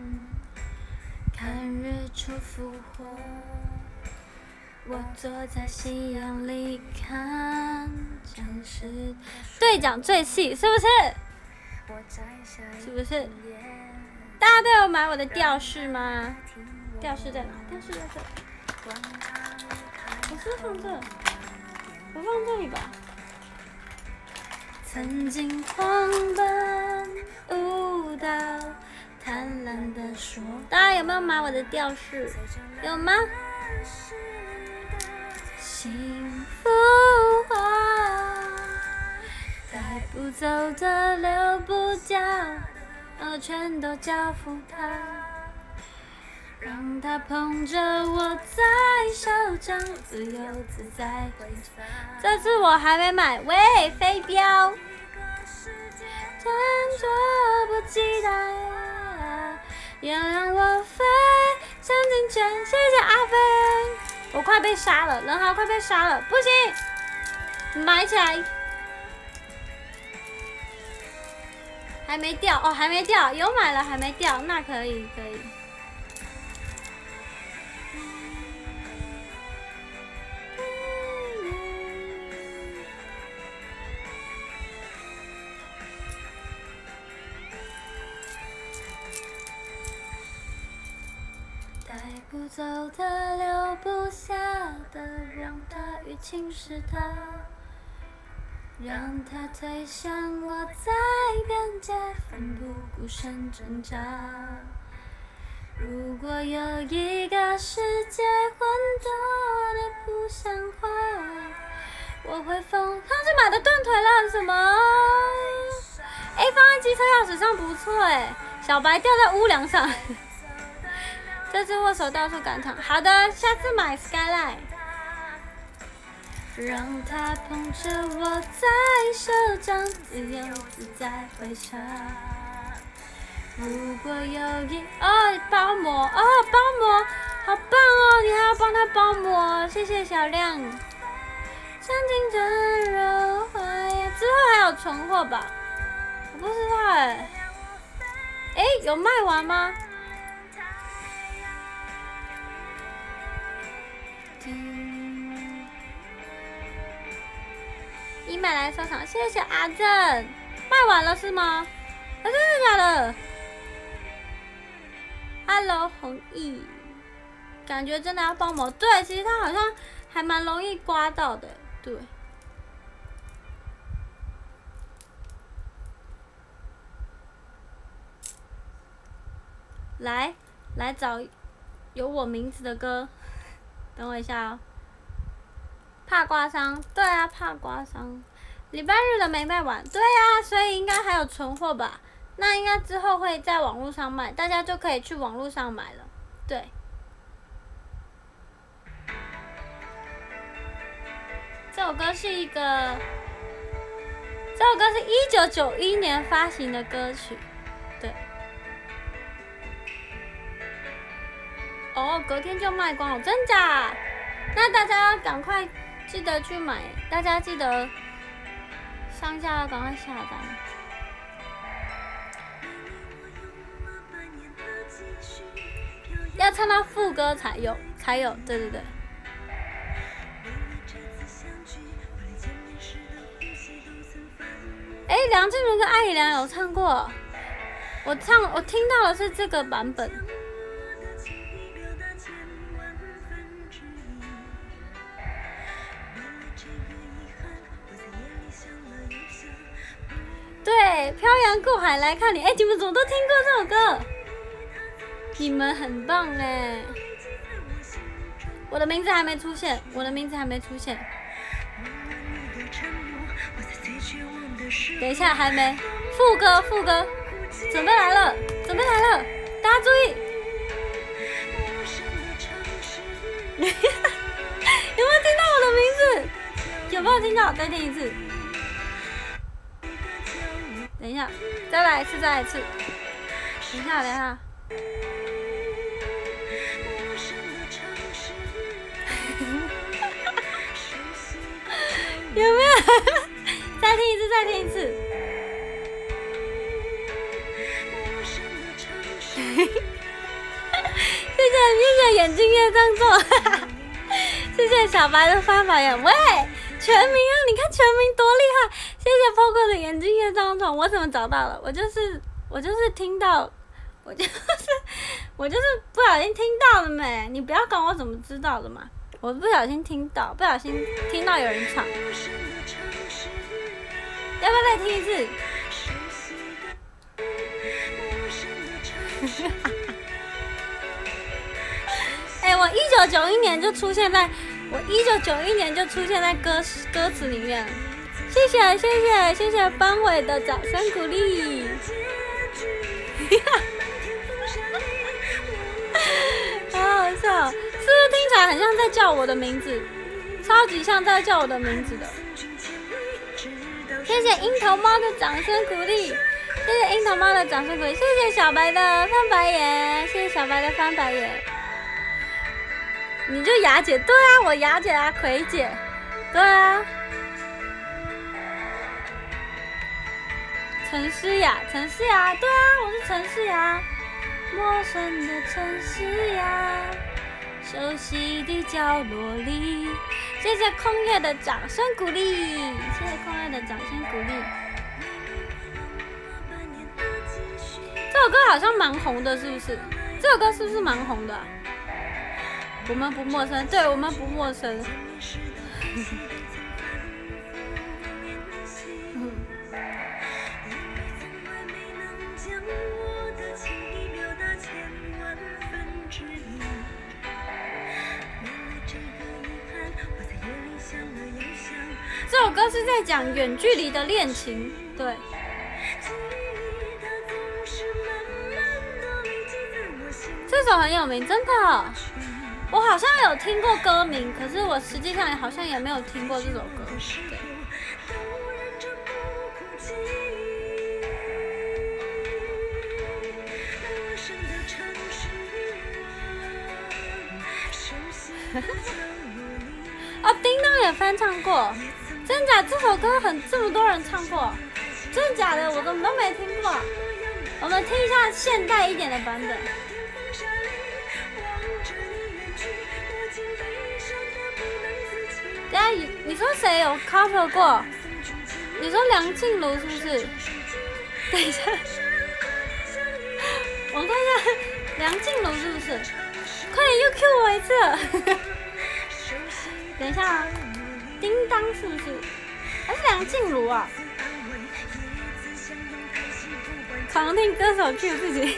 看日出复活。我坐在夕阳里看僵尸。队长最细，是不是？是不是？大家都有买我的吊饰吗？吊饰在哪？吊饰在这。我是放这，我放这里吧。曾经狂奔舞蹈，贪婪地说。大家有没有买我的吊饰？有吗？幸福啊，带不走的留不掉，我全都交付他，让他捧着我在手掌，自由自在。这次我还没买，喂，飞镖，真迫不及待，要让我飞向金泉。谢谢阿飞。我快被杀了，人豪快被杀了，不行，买起来，还没掉哦，还没掉，有买了还没掉，那可以可以。带不走的，留不下的，让大雨侵蚀它，让它推向我在边界奋不顾身挣扎。如果有一个世界混沌的不像话，我会疯。上次买的断腿了，什么？哎，放在机车钥匙上不错哎，小白掉在屋梁上。这次握手到处赶场，好的，下次买 Skyline。让它捧着我在手掌，自由自在挥洒。如果有一哦包膜哦包膜，好棒哦！你还要帮他包膜，谢谢小亮。像金针柔花呀，之后还有存货吧？我不知道哎。哎，有卖完吗？已买来收藏，谢谢阿正。卖完了是吗？啊，真的假的 ？Hello， 弘毅，感觉真的要包膜。对，其实它好像还蛮容易刮到的。对。来，来找有我名字的歌。等我一下哦。怕刮伤，对啊，怕刮伤。礼拜日的没卖完，对啊，所以应该还有存货吧？那应该之后会在网络上卖，大家就可以去网络上买了。对。这首歌是一个，这首歌是一九九一年发行的歌曲，对。哦，隔天就卖光了，真假？那大家赶快记得去买，大家记得上架要赶快下单。要唱到副歌才有，才有，对对对。哎，梁静茹跟艾怡良有唱过，我唱我听到的是这个版本。对，漂洋过海来看你。哎，你们怎么都听过这首歌？ 你们很棒哎！我的名字还没出现，我的名字还没出现。等一下，还没。副歌，副歌，准备来了，准备来了，大家注意。有没有听到我的名字？有没有听到？再听一次。等一下，再来一次，再来一次。等一下，等一下。有没有？再听一次，再听一次。谢谢谢谢眼镜业张作，谢谢小白的翻白眼。喂，全名啊！你看全名多厉害！谢谢 Poco 的眼镜业张作，我怎么找到了？我就是我就是听到，我就是我就是不小心听到了没？你不要管我怎么知道的嘛。我不小心听到，不小心听到有人唱，要不要再听一次？哎、欸，我一九九一年就出现在，我一九九一年就出现在歌歌词里面。谢谢谢谢谢谢班委的掌声鼓励。好好笑，是不是听起来很像在叫我的名字？超级像在叫我的名字的。谢谢樱桃猫的掌声鼓励，谢谢樱桃猫的掌声鼓励，谢谢小白的翻白眼，谢谢小白的翻白眼。你就雅姐，对啊，我雅姐啊，葵姐，对啊。陈诗雅，陈诗雅，对啊，我是陈诗雅。陌生的城市呀，熟悉的角落里。谢谢空月的掌声鼓励，谢谢空月的掌声鼓励。这首歌好像蛮红的，是不是？这首歌是不是蛮红的、啊？我们不陌生，对我们不陌生。这首歌是在讲远距离的恋情，对。这首很有名，真的、哦。我好像有听过歌名，可是我实际上好像也没有听过这首歌。对。哦，叮当也翻唱过，真假？这首歌很这么多人唱过，真假的我怎么都没听过。我们听一下现代一点的版本。等下，你说谁有 cover 过？你说梁静茹是不是？等一下，我看一下梁静茹是不是？快点又 Q 我一次！等一下啊，叮当是不是？还是梁静茹啊？常听歌手 Q 自己，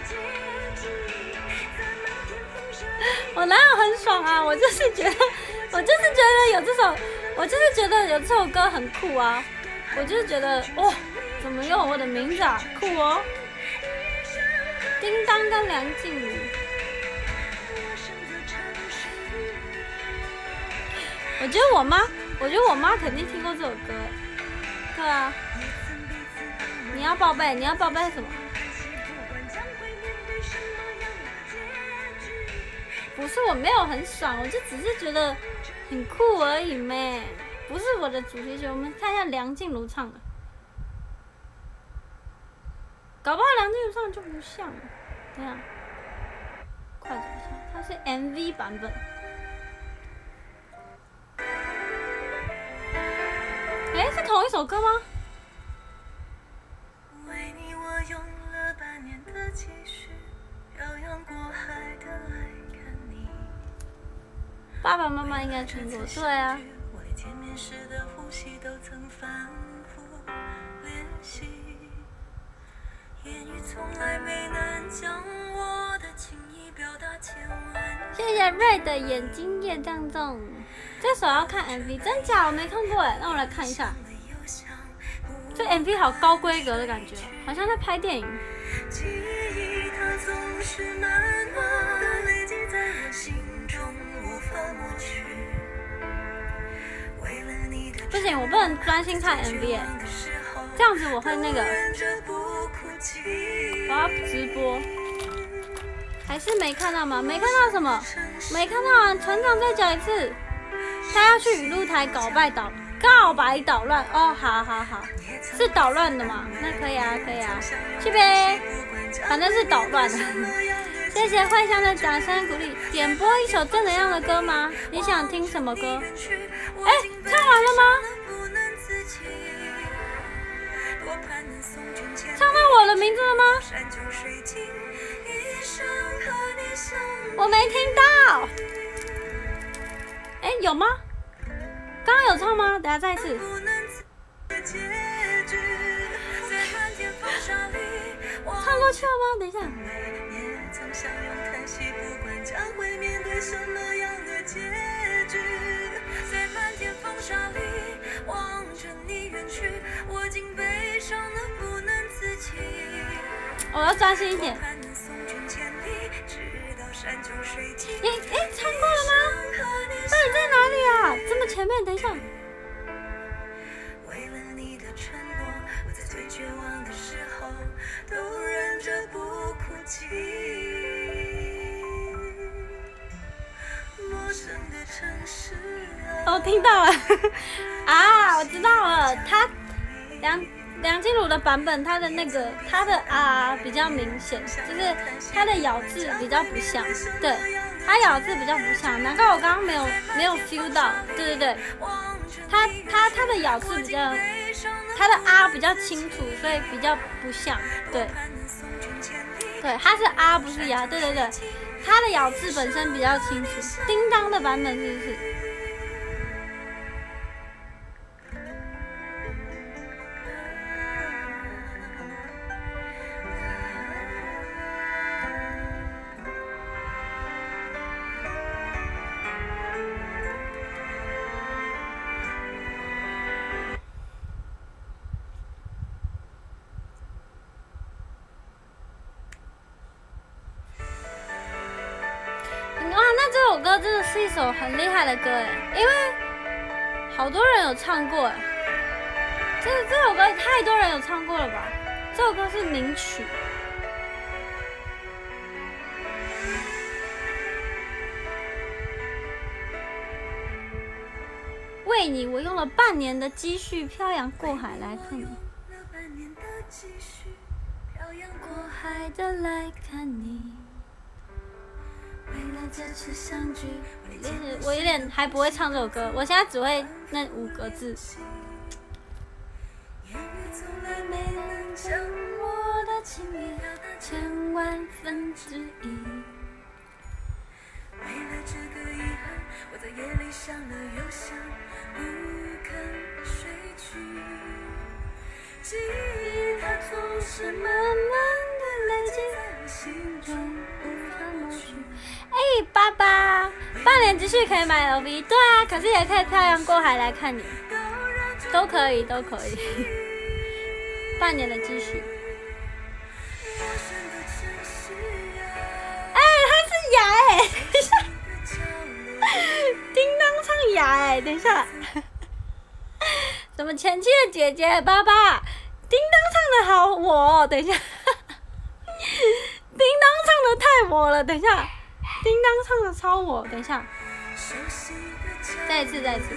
我哪有很爽啊？我就是觉得，我就是觉得有这首，我就是觉得有这首歌很酷啊！我就是觉得，哇、哦，怎么用我的名字啊？酷哦！叮当跟梁静茹。我觉得我妈，我觉得我妈肯定听过这首歌，对啊。你要报备，你要报备什么？不是，我没有很爽，我就只是觉得很酷而已咩，不是我的主题曲。我们看一下梁静茹唱的，搞不好梁静茹唱就不像了。等一下，快转一下，它是 M V 版本。哎，是同一首歌吗？为你我用了半年的积蓄，漂洋过海的来看你。爸爸妈妈应该听过，对啊。我连见面时的呼吸都曾反复练习，言语从来没能将我的情谢谢瑞的眼睛业障重。这首要看 M V， 真假我没看过哎，让我来看一下。这 M V 好高规格的感觉，好像在拍电影。不行，我不能专心看 M V 哎，这样子我会那个，我要直播。还是没看到吗？没看到什么？没看到啊！船长再讲一次，他要去雨露台搞拜捣告白捣乱哦，好好好，是捣乱的嘛？那可以啊，可以啊，去呗，反正是捣乱的。谢谢幻想的掌声鼓励，点播一首正能量的歌吗？你想听什么歌？哎，唱完了吗？唱到我的名字了吗？我没听到。哎，有吗？刚刚有唱吗？等下再一次。唱过去了吗？等一下。我要专心一点。哎哎，唱过了吗？到底在哪里啊？这么前面，等一下。哦，听到了啊，我知道了，他梁梁静茹的版本，他的那个他的啊比较明显，就是他的咬字比较不像，对，他咬字比较不像，难怪我刚刚没有没有 feel 到，对对对，他他他的咬字比较，他的啊比较清楚，所以比较不像，对，对，他是啊不是牙，对对对，他的咬字本身比较清楚，叮当的版本是不是？这首歌真的是一首很厉害的歌哎，因为好多人有唱过哎，这这首歌太多人有唱过了吧？这首歌是名曲。为你，我用了半年的积蓄漂洋过海来看你。过海的来看你。为了这次相聚，我有点还不会唱这首歌，我现在只会那五个字。没能将我的情意千万分之一。为了这个遗憾，我在夜里想了又想，不肯睡去。记忆它总是慢慢的累积在我心中，无法抹去。哎，爸爸，半年积蓄可以买 L V， 对啊，可是也可以漂洋过海来看你，都可以，都可以。半年的积蓄。哎，他是哑哎，等一下，叮当唱哑哎，等一下，什么前妻的姐姐，爸爸，叮当唱的好我、哦，等一下，叮当唱的太我了，等一下。叮当唱的超我，等一下，再一次，再一次。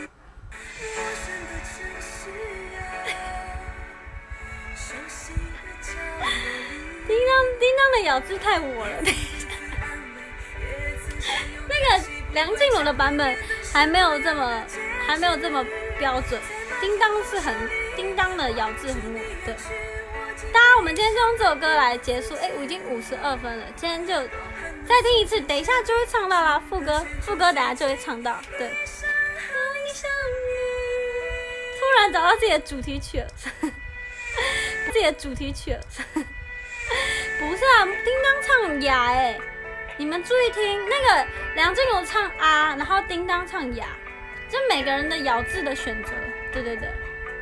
叮当，叮当的咬字太我了，等一下。那个梁静茹的版本还没有这么，还没有这么标准。叮当是很，叮当的咬字很我，对。大家，我们今天就用这首歌来结束。哎，我已经五十二分了，今天就再听一次，等一下就会唱到啦。副歌，副歌等下就会唱到。对。突然找到自己的主题曲了，自己的主题曲了。不是啊，叮当唱哑哎、欸， 你们注意听，那个梁静茹唱啊，然后叮当唱呀，就每个人的咬字的选择，对对对。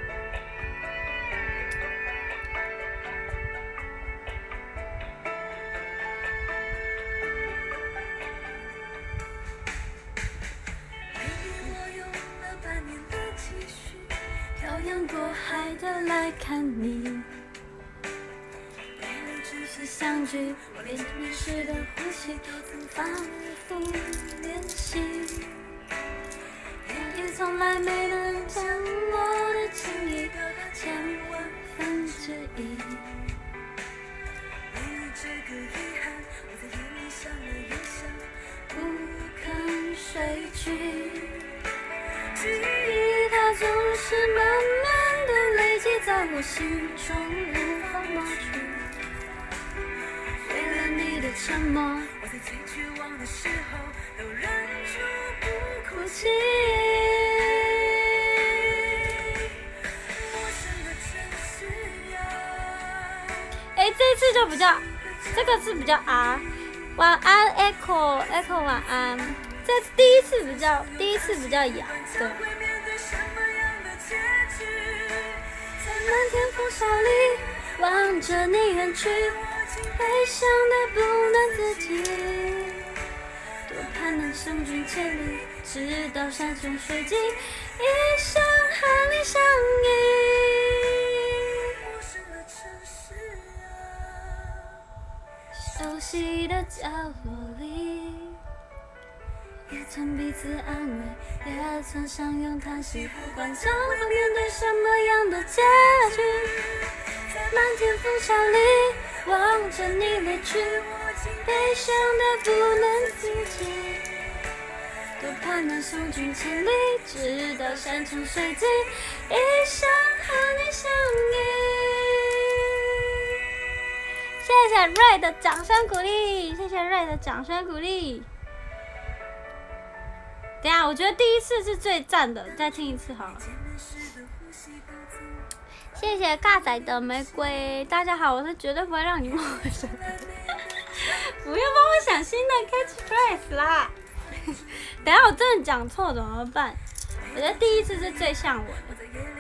漂洋过海的来看你。相聚，连迷失的呼吸都曾反复练习，也从来没能将我的情意得到千万分之一。为了这个遗憾，我在夜里想了又想，不肯睡去。记忆它总是慢慢的累积在我心中，无法抹去。为了你的沉默，我在最绝望的时候都忍住不哭泣。哎，这一次就比较，这个是比较 R。晚安 ，Echo Echo 晚安。这是第一次比较，第一次比较哑，对。在漫天风沙里，望着你远去。悲伤的不能自己，多盼能相距千里，直到山穷水尽，一生和你相依。陌生的城市啊，熟悉的角落里，也曾彼此安慰，也曾相拥叹息，不管将会面对什么样的结局，在漫天风沙里。望着你离去，悲伤的不能自己，多盼能相距千里，直到山穷水尽，一生和你相依。谢谢瑞的掌声鼓励，谢谢瑞的掌声鼓励。等一下，我觉得第一次是最赞的，再听一次好了。谢谢尬仔的玫瑰，大家好，我是绝对不会让你陌生的。不要帮我想新的 catchphrase 啦！等一下我真的讲错怎么办？我觉得第一次是最像我的。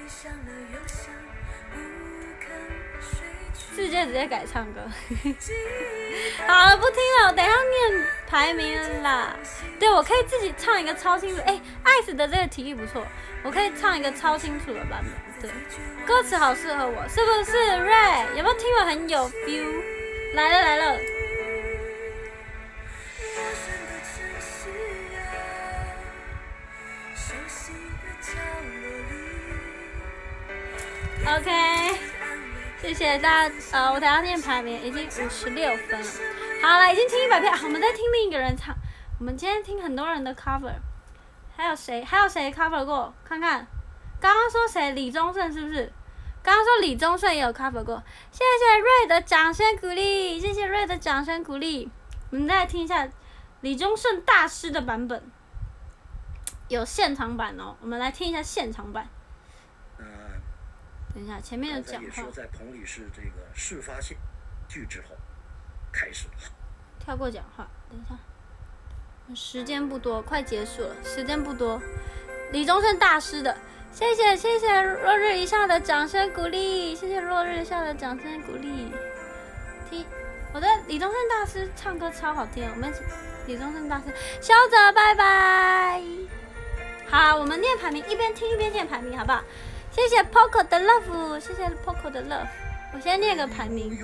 世界直接改唱歌。好了，不听了，我等一下念排名了啦。对，我可以自己唱一个超清楚。哎、欸、，Ice 的这个提议不错，我可以唱一个超清楚的版本。对，歌词好适合我，是不是 ？Ray 有没有听了很有 feel？ 来了来了。OK， 谢谢大家。呃，我等下念排名，已经五十六分了。好了，已经听一百遍，好，我们再听另一个人唱。我们今天听很多人的 cover， 还有谁？还有谁 cover 过？看看。刚刚说谁？李宗盛是不是？刚刚说李宗盛也有 cover 过。谢谢瑞的掌声鼓励，谢谢瑞的掌声鼓励。我们再来听一下李宗盛大师的版本，有现场版哦。我们来听一下现场版。 呃， 等一下，前面有讲话。 也说在彭女士这个事发现剧之后开始了。 跳过讲话，等一下，时间不多，快结束了，时间不多。李宗盛大师的。谢谢谢谢落日一笑的掌声鼓励，谢谢落日一笑的掌声鼓励。听，我的李宗盛大师唱歌超好听，我们李宗盛大师，小泽拜拜。好，我们念排名，一边听一边念排名，好不好？谢谢 Poco 的 love， 谢谢 Poco 的 love。我先念个排名。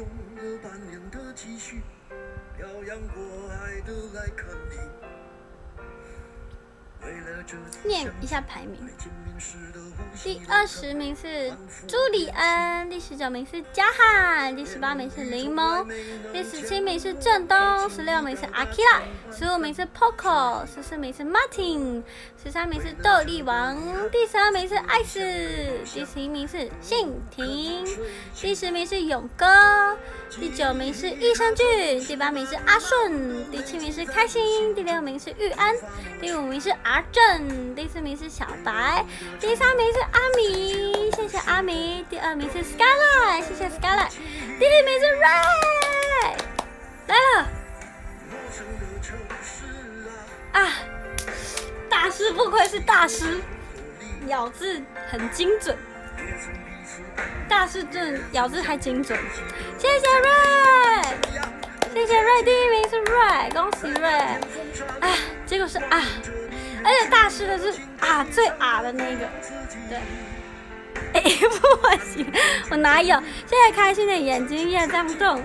念一下排名，第二十名是朱里安，第十九名是嘉汉，第十八名是柠檬，第十七名是郑东，十六名是阿 Kira， 十五名是 Poco， 十四名是 Martin， 十三名是豆力王，第十二名是艾斯，第十一名是信婷，第十名是勇哥，第九名是益生菌，第八名是阿顺，第七名是开心，第六名是玉安，第五名是阿正，第四名是小白，第三名是阿米，谢谢阿米，第二名是 Skyline， 谢谢 Skyline， 第一名是 Ray， 来了， 啊，大师不愧是大师，咬字很精准。大师真的咬字太精准，谢谢瑞，谢谢瑞，第一名是瑞，恭喜瑞。啊，结果是啊，而且大师的是啊最啊的那个，对。哎、欸，不我行，我哪有？现在开心的眼睛也这样动。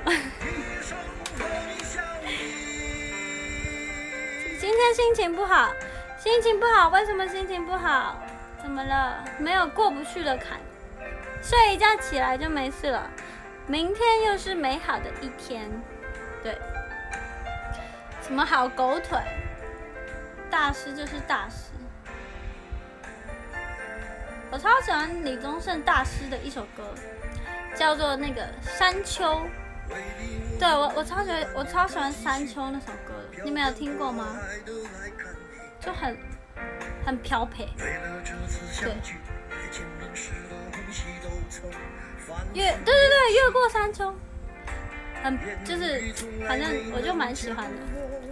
今天心情不好，心情不好，为什么心情不好？怎么了？没有过不去的坎。睡一觉起来就没事了，明天又是美好的一天。对，什么好狗腿？大师就是大师。我超喜欢李宗盛大师的一首歌，叫做那个《山丘》。对我，我超喜欢，我超喜欢《山丘》那首歌的，你们有听过吗？就很很飘配。对。越对对对，越过山丘，很就是反正我就蛮喜欢的。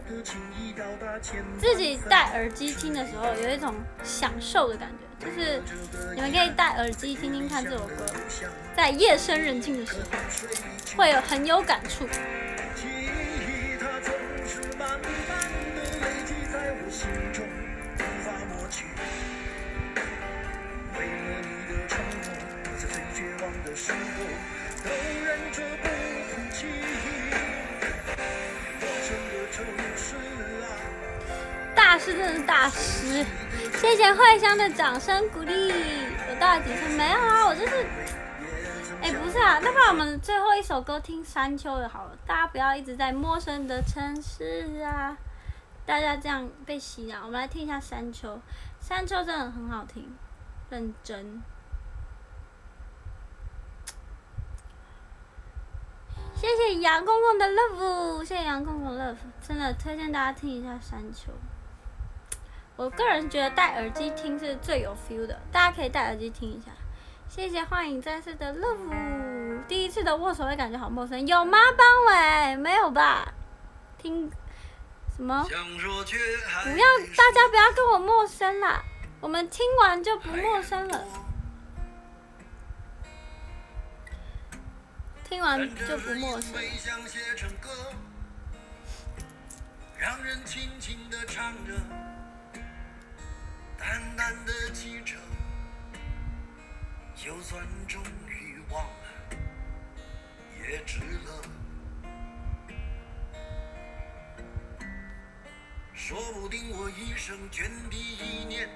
自己戴耳机听的时候，有一种享受的感觉，就是你们可以戴耳机听听看这首歌，在夜深人静的时候，会有很有感触。大师真的是大师，谢谢慧香的掌声鼓励。我到底几次没有啊？我就是，哎、欸，不是啊，那不然我们最后一首歌听山丘的好了，大家不要一直在陌生的城市啊，大家这样被洗脑。我们来听一下山丘，山丘真的很好听，认真。谢谢杨公公的 love， 谢谢杨公公 love， 真的推荐大家听一下山丘。我个人觉得戴耳机听是最有 feel 的，大家可以戴耳机听一下。谢谢幻影战士的 love， 第一次的握手会感觉好陌生，有吗？邦伟没有吧？听什么？不要，大家不要跟我陌生啦，我们听完就不陌生了。听完就不陌生。让人轻轻地唱着，淡淡的记着，就算终于忘了，也值了。说不定我一生涓滴一念，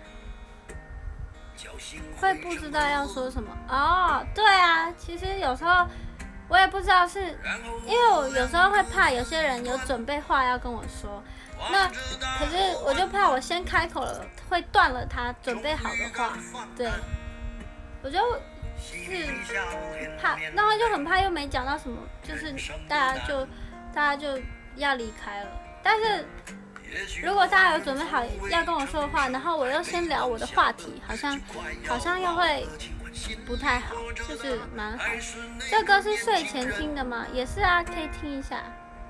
会不知道要说什么哦。对啊，其实有时候。我也不知道是，因为我有时候会怕有些人有准备话要跟我说，那可是我就怕我先开口了会断了他准备好的话，对，我就是怕，然后就很怕又没讲到什么，就是大家就大家就要离开了。但是如果大家有准备好要跟我说的话，然后我又先聊我的话题，好像好像又会。不太好，就是蛮好。这歌是睡前听的吗？也是啊，可以听一下。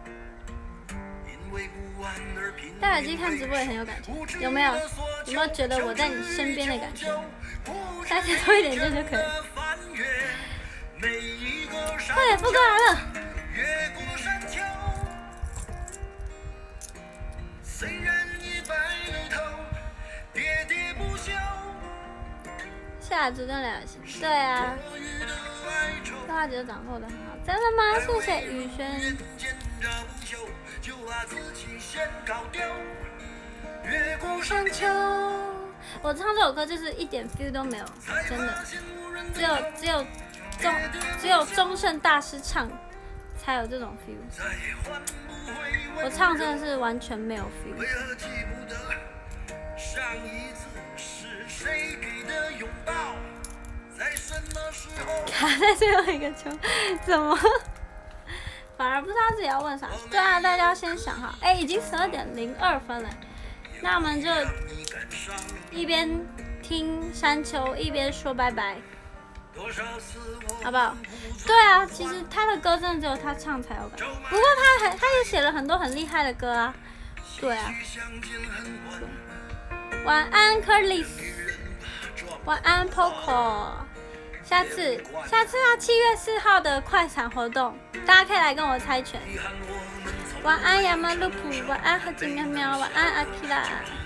戴耳机看直播也很有感觉，有没有？有没有觉得我在你身边的感觉？再写多一点这就可以了。快点，副歌来了。下指跟两心，对啊，动画节掌握的很好，真的吗？谢谢宇轩。越过山丘，我唱这首歌就是一点 feel 都没有，真的，只有只有中只有中盛大师唱才有这种 feel， 我唱真的是完全没有 feel。卡在最后一个球，怎么？反而不知道自己要问啥。对啊，大家先想好。哎、欸，已经十二点零二分了，那我们就一边听山丘，一边说拜拜。 好不好？对啊，其实他的歌真的只有他唱才有感觉。不过他还他也写了很多很厉害的歌啊。对啊。晚安 Curtis， 晚安 Poco。下次下次啊，七月四号的快闪活动，大家可以来跟我猜拳。晚安亚麻露普，晚安和景喵喵，晚安阿 Kira。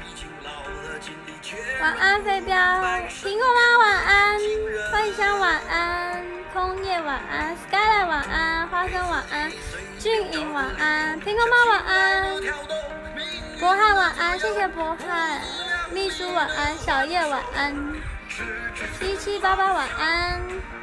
晚安飞镖，苹果妈晚安，幻香晚安，空叶晚安 ，Skyline 晚安，花生晚安，俊颖晚安，苹果妈晚安，博翰晚安，谢谢博翰，秘书晚安，小叶晚安，七七八八晚安。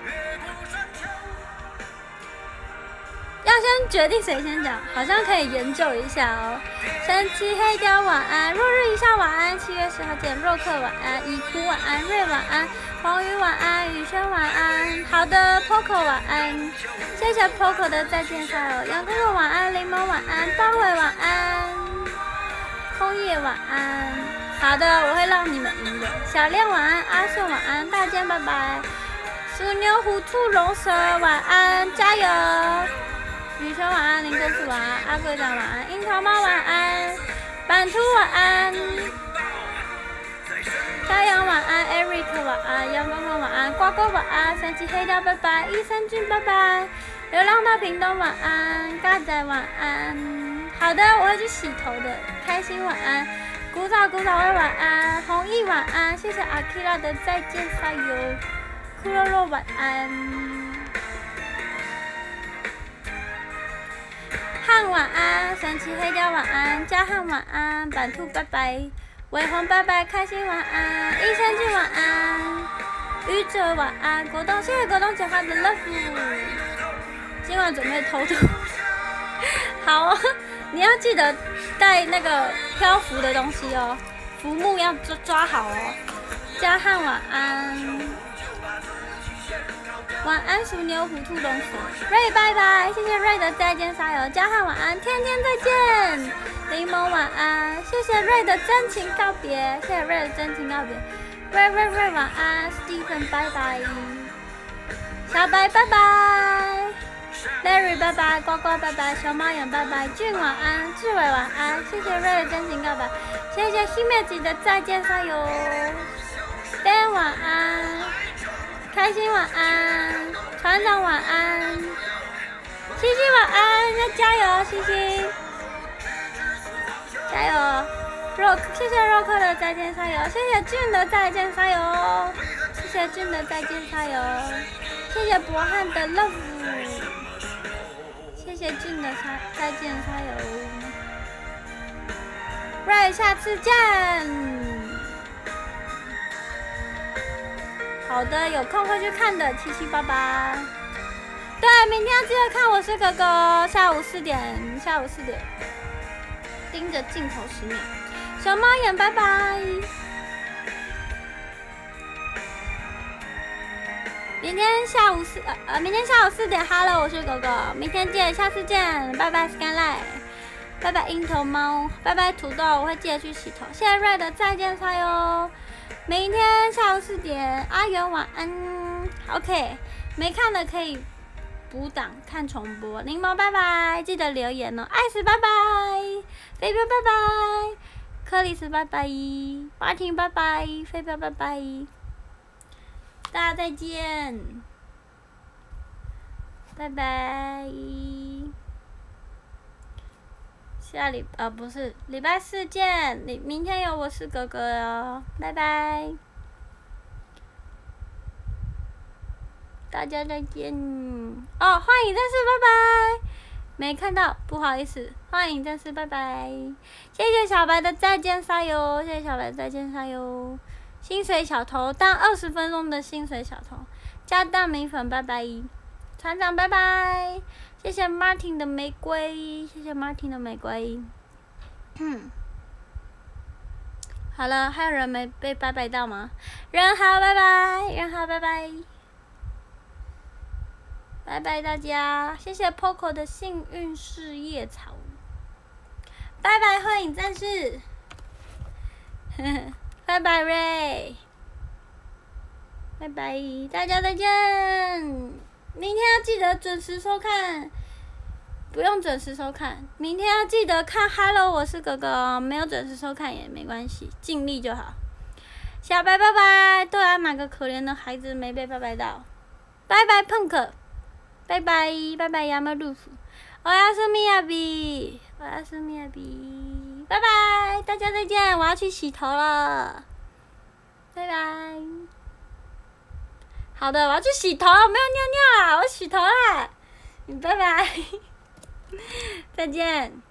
要先决定谁先讲，好像可以研究一下哦。神奇黑雕晚安，落日一笑晚安，七月十号见。若克晚安，怡哭晚安，瑞晚安，黄宇晚安，宇轩晚安。好的 ，Poco 晚安，谢谢 Poco 的再见加油。杨哥哥晚安，柠檬晚安，包伟晚安，空叶晚安。好的，我会让你们赢的。小亮晚安，阿顺晚安，大家拜拜。鼠牛虎兔龙蛇晚安，加油！女生晚安，林公主晚安，阿贵长晚安，樱桃猫晚安，版图晚安，太阳晚安 ，Eric 晚安，阳光光晚安，呱呱晚安，神奇黑雕拜拜，益生菌拜拜，流浪到屏东晚安，嘎仔晚安。好的，我会去洗头的，开心晚安，古早古早味晚安，弘毅晚安，谢谢阿 Kira 的再见加油，库洛洛晚安。汉晚安，神奇黑雕晚安，嘉汉晚安，版兔拜拜，伟宏拜拜，开心晚安，益生菌晚安，愚者晚安，果冻谢谢果冻姐发的 love， 今晚准备偷渡，好哦，你要记得带那个漂浮的东西哦，浮木要抓抓好哦。嘉汉晚安。晚安，鼠牛虎兔龙蛇，瑞拜拜，谢谢瑞的再见沙友，嘉汉晚安，天天再见，柠檬晚安，谢谢瑞的真情告别，谢谢瑞的真情告别，瑞瑞瑞晚安 ，Stephen 拜拜，小白拜拜 ，Larry 拜拜，呱呱拜拜，小猫眼拜拜，俊晚安，志伟晚安，谢谢瑞的真情告白，谢谢新妹子的再见沙友 ，Dan 晚安。开心晚安，船长晚安，西西晚安，要加油，西西，加油 ，Rock， 谢谢 Rock 的再见加油，谢谢俊的再见加油，谢谢俊的再见加油，谢谢博汉的 love， 谢谢俊的再见加油 ，Right， 下次见。好的，有空会去看的，七七八八。对，明天要记得看《我是哥哥》，下午四点，下午四点，盯着镜头十秒。小猫眼，拜拜。明天下午四呃呃，明天下午四点 ，Hello， 我是哥哥，明天见，下次见，拜拜 ，Skyline， 拜拜樱头猫，拜拜土豆，我会记得去洗头。谢谢 Red 的再见菜哟。明天下午四点，阿元晚安。OK， 没看的可以补档看重播。柠檬拜拜，记得留言哦。艾斯拜拜，飞镖拜拜，克里斯拜拜，马婷拜拜，飞镖拜拜，大家再见，拜拜。下礼呃不是礼拜四见，你明天有我是哥哥哦，拜拜，大家再见哦，幻影战士拜拜，没看到不好意思，幻影战士拜拜，谢谢小白的再见沙哟，谢谢小白的再见沙哟，薪水小偷当二十分钟的薪水小偷，加蛋米粉拜拜，船长拜拜。谢谢 Martin 的玫瑰，谢谢 Martin 的玫瑰。嗯，好了，还有人没被拜拜到吗？人好，拜拜，人好，拜拜，拜拜大家，谢谢 Poco 的幸运四叶草，拜拜幻影战士，拜拜 Ray。 拜拜，大家再见。明天要记得准时收看，不用准时收看，明天要记得看 Hello 我是哥哥哦，没有准时收看也没关系，尽力就好。小白拜拜，对啊，哪个可怜的孩子没被拜拜到？拜拜碰克，拜拜拜拜亚马路夫，我要是米亚比，我要是米亚比，拜拜，大家再见，我要去洗头了，拜拜。好的，我要去洗头，没有尿尿啊，我洗头啦，拜拜，再见。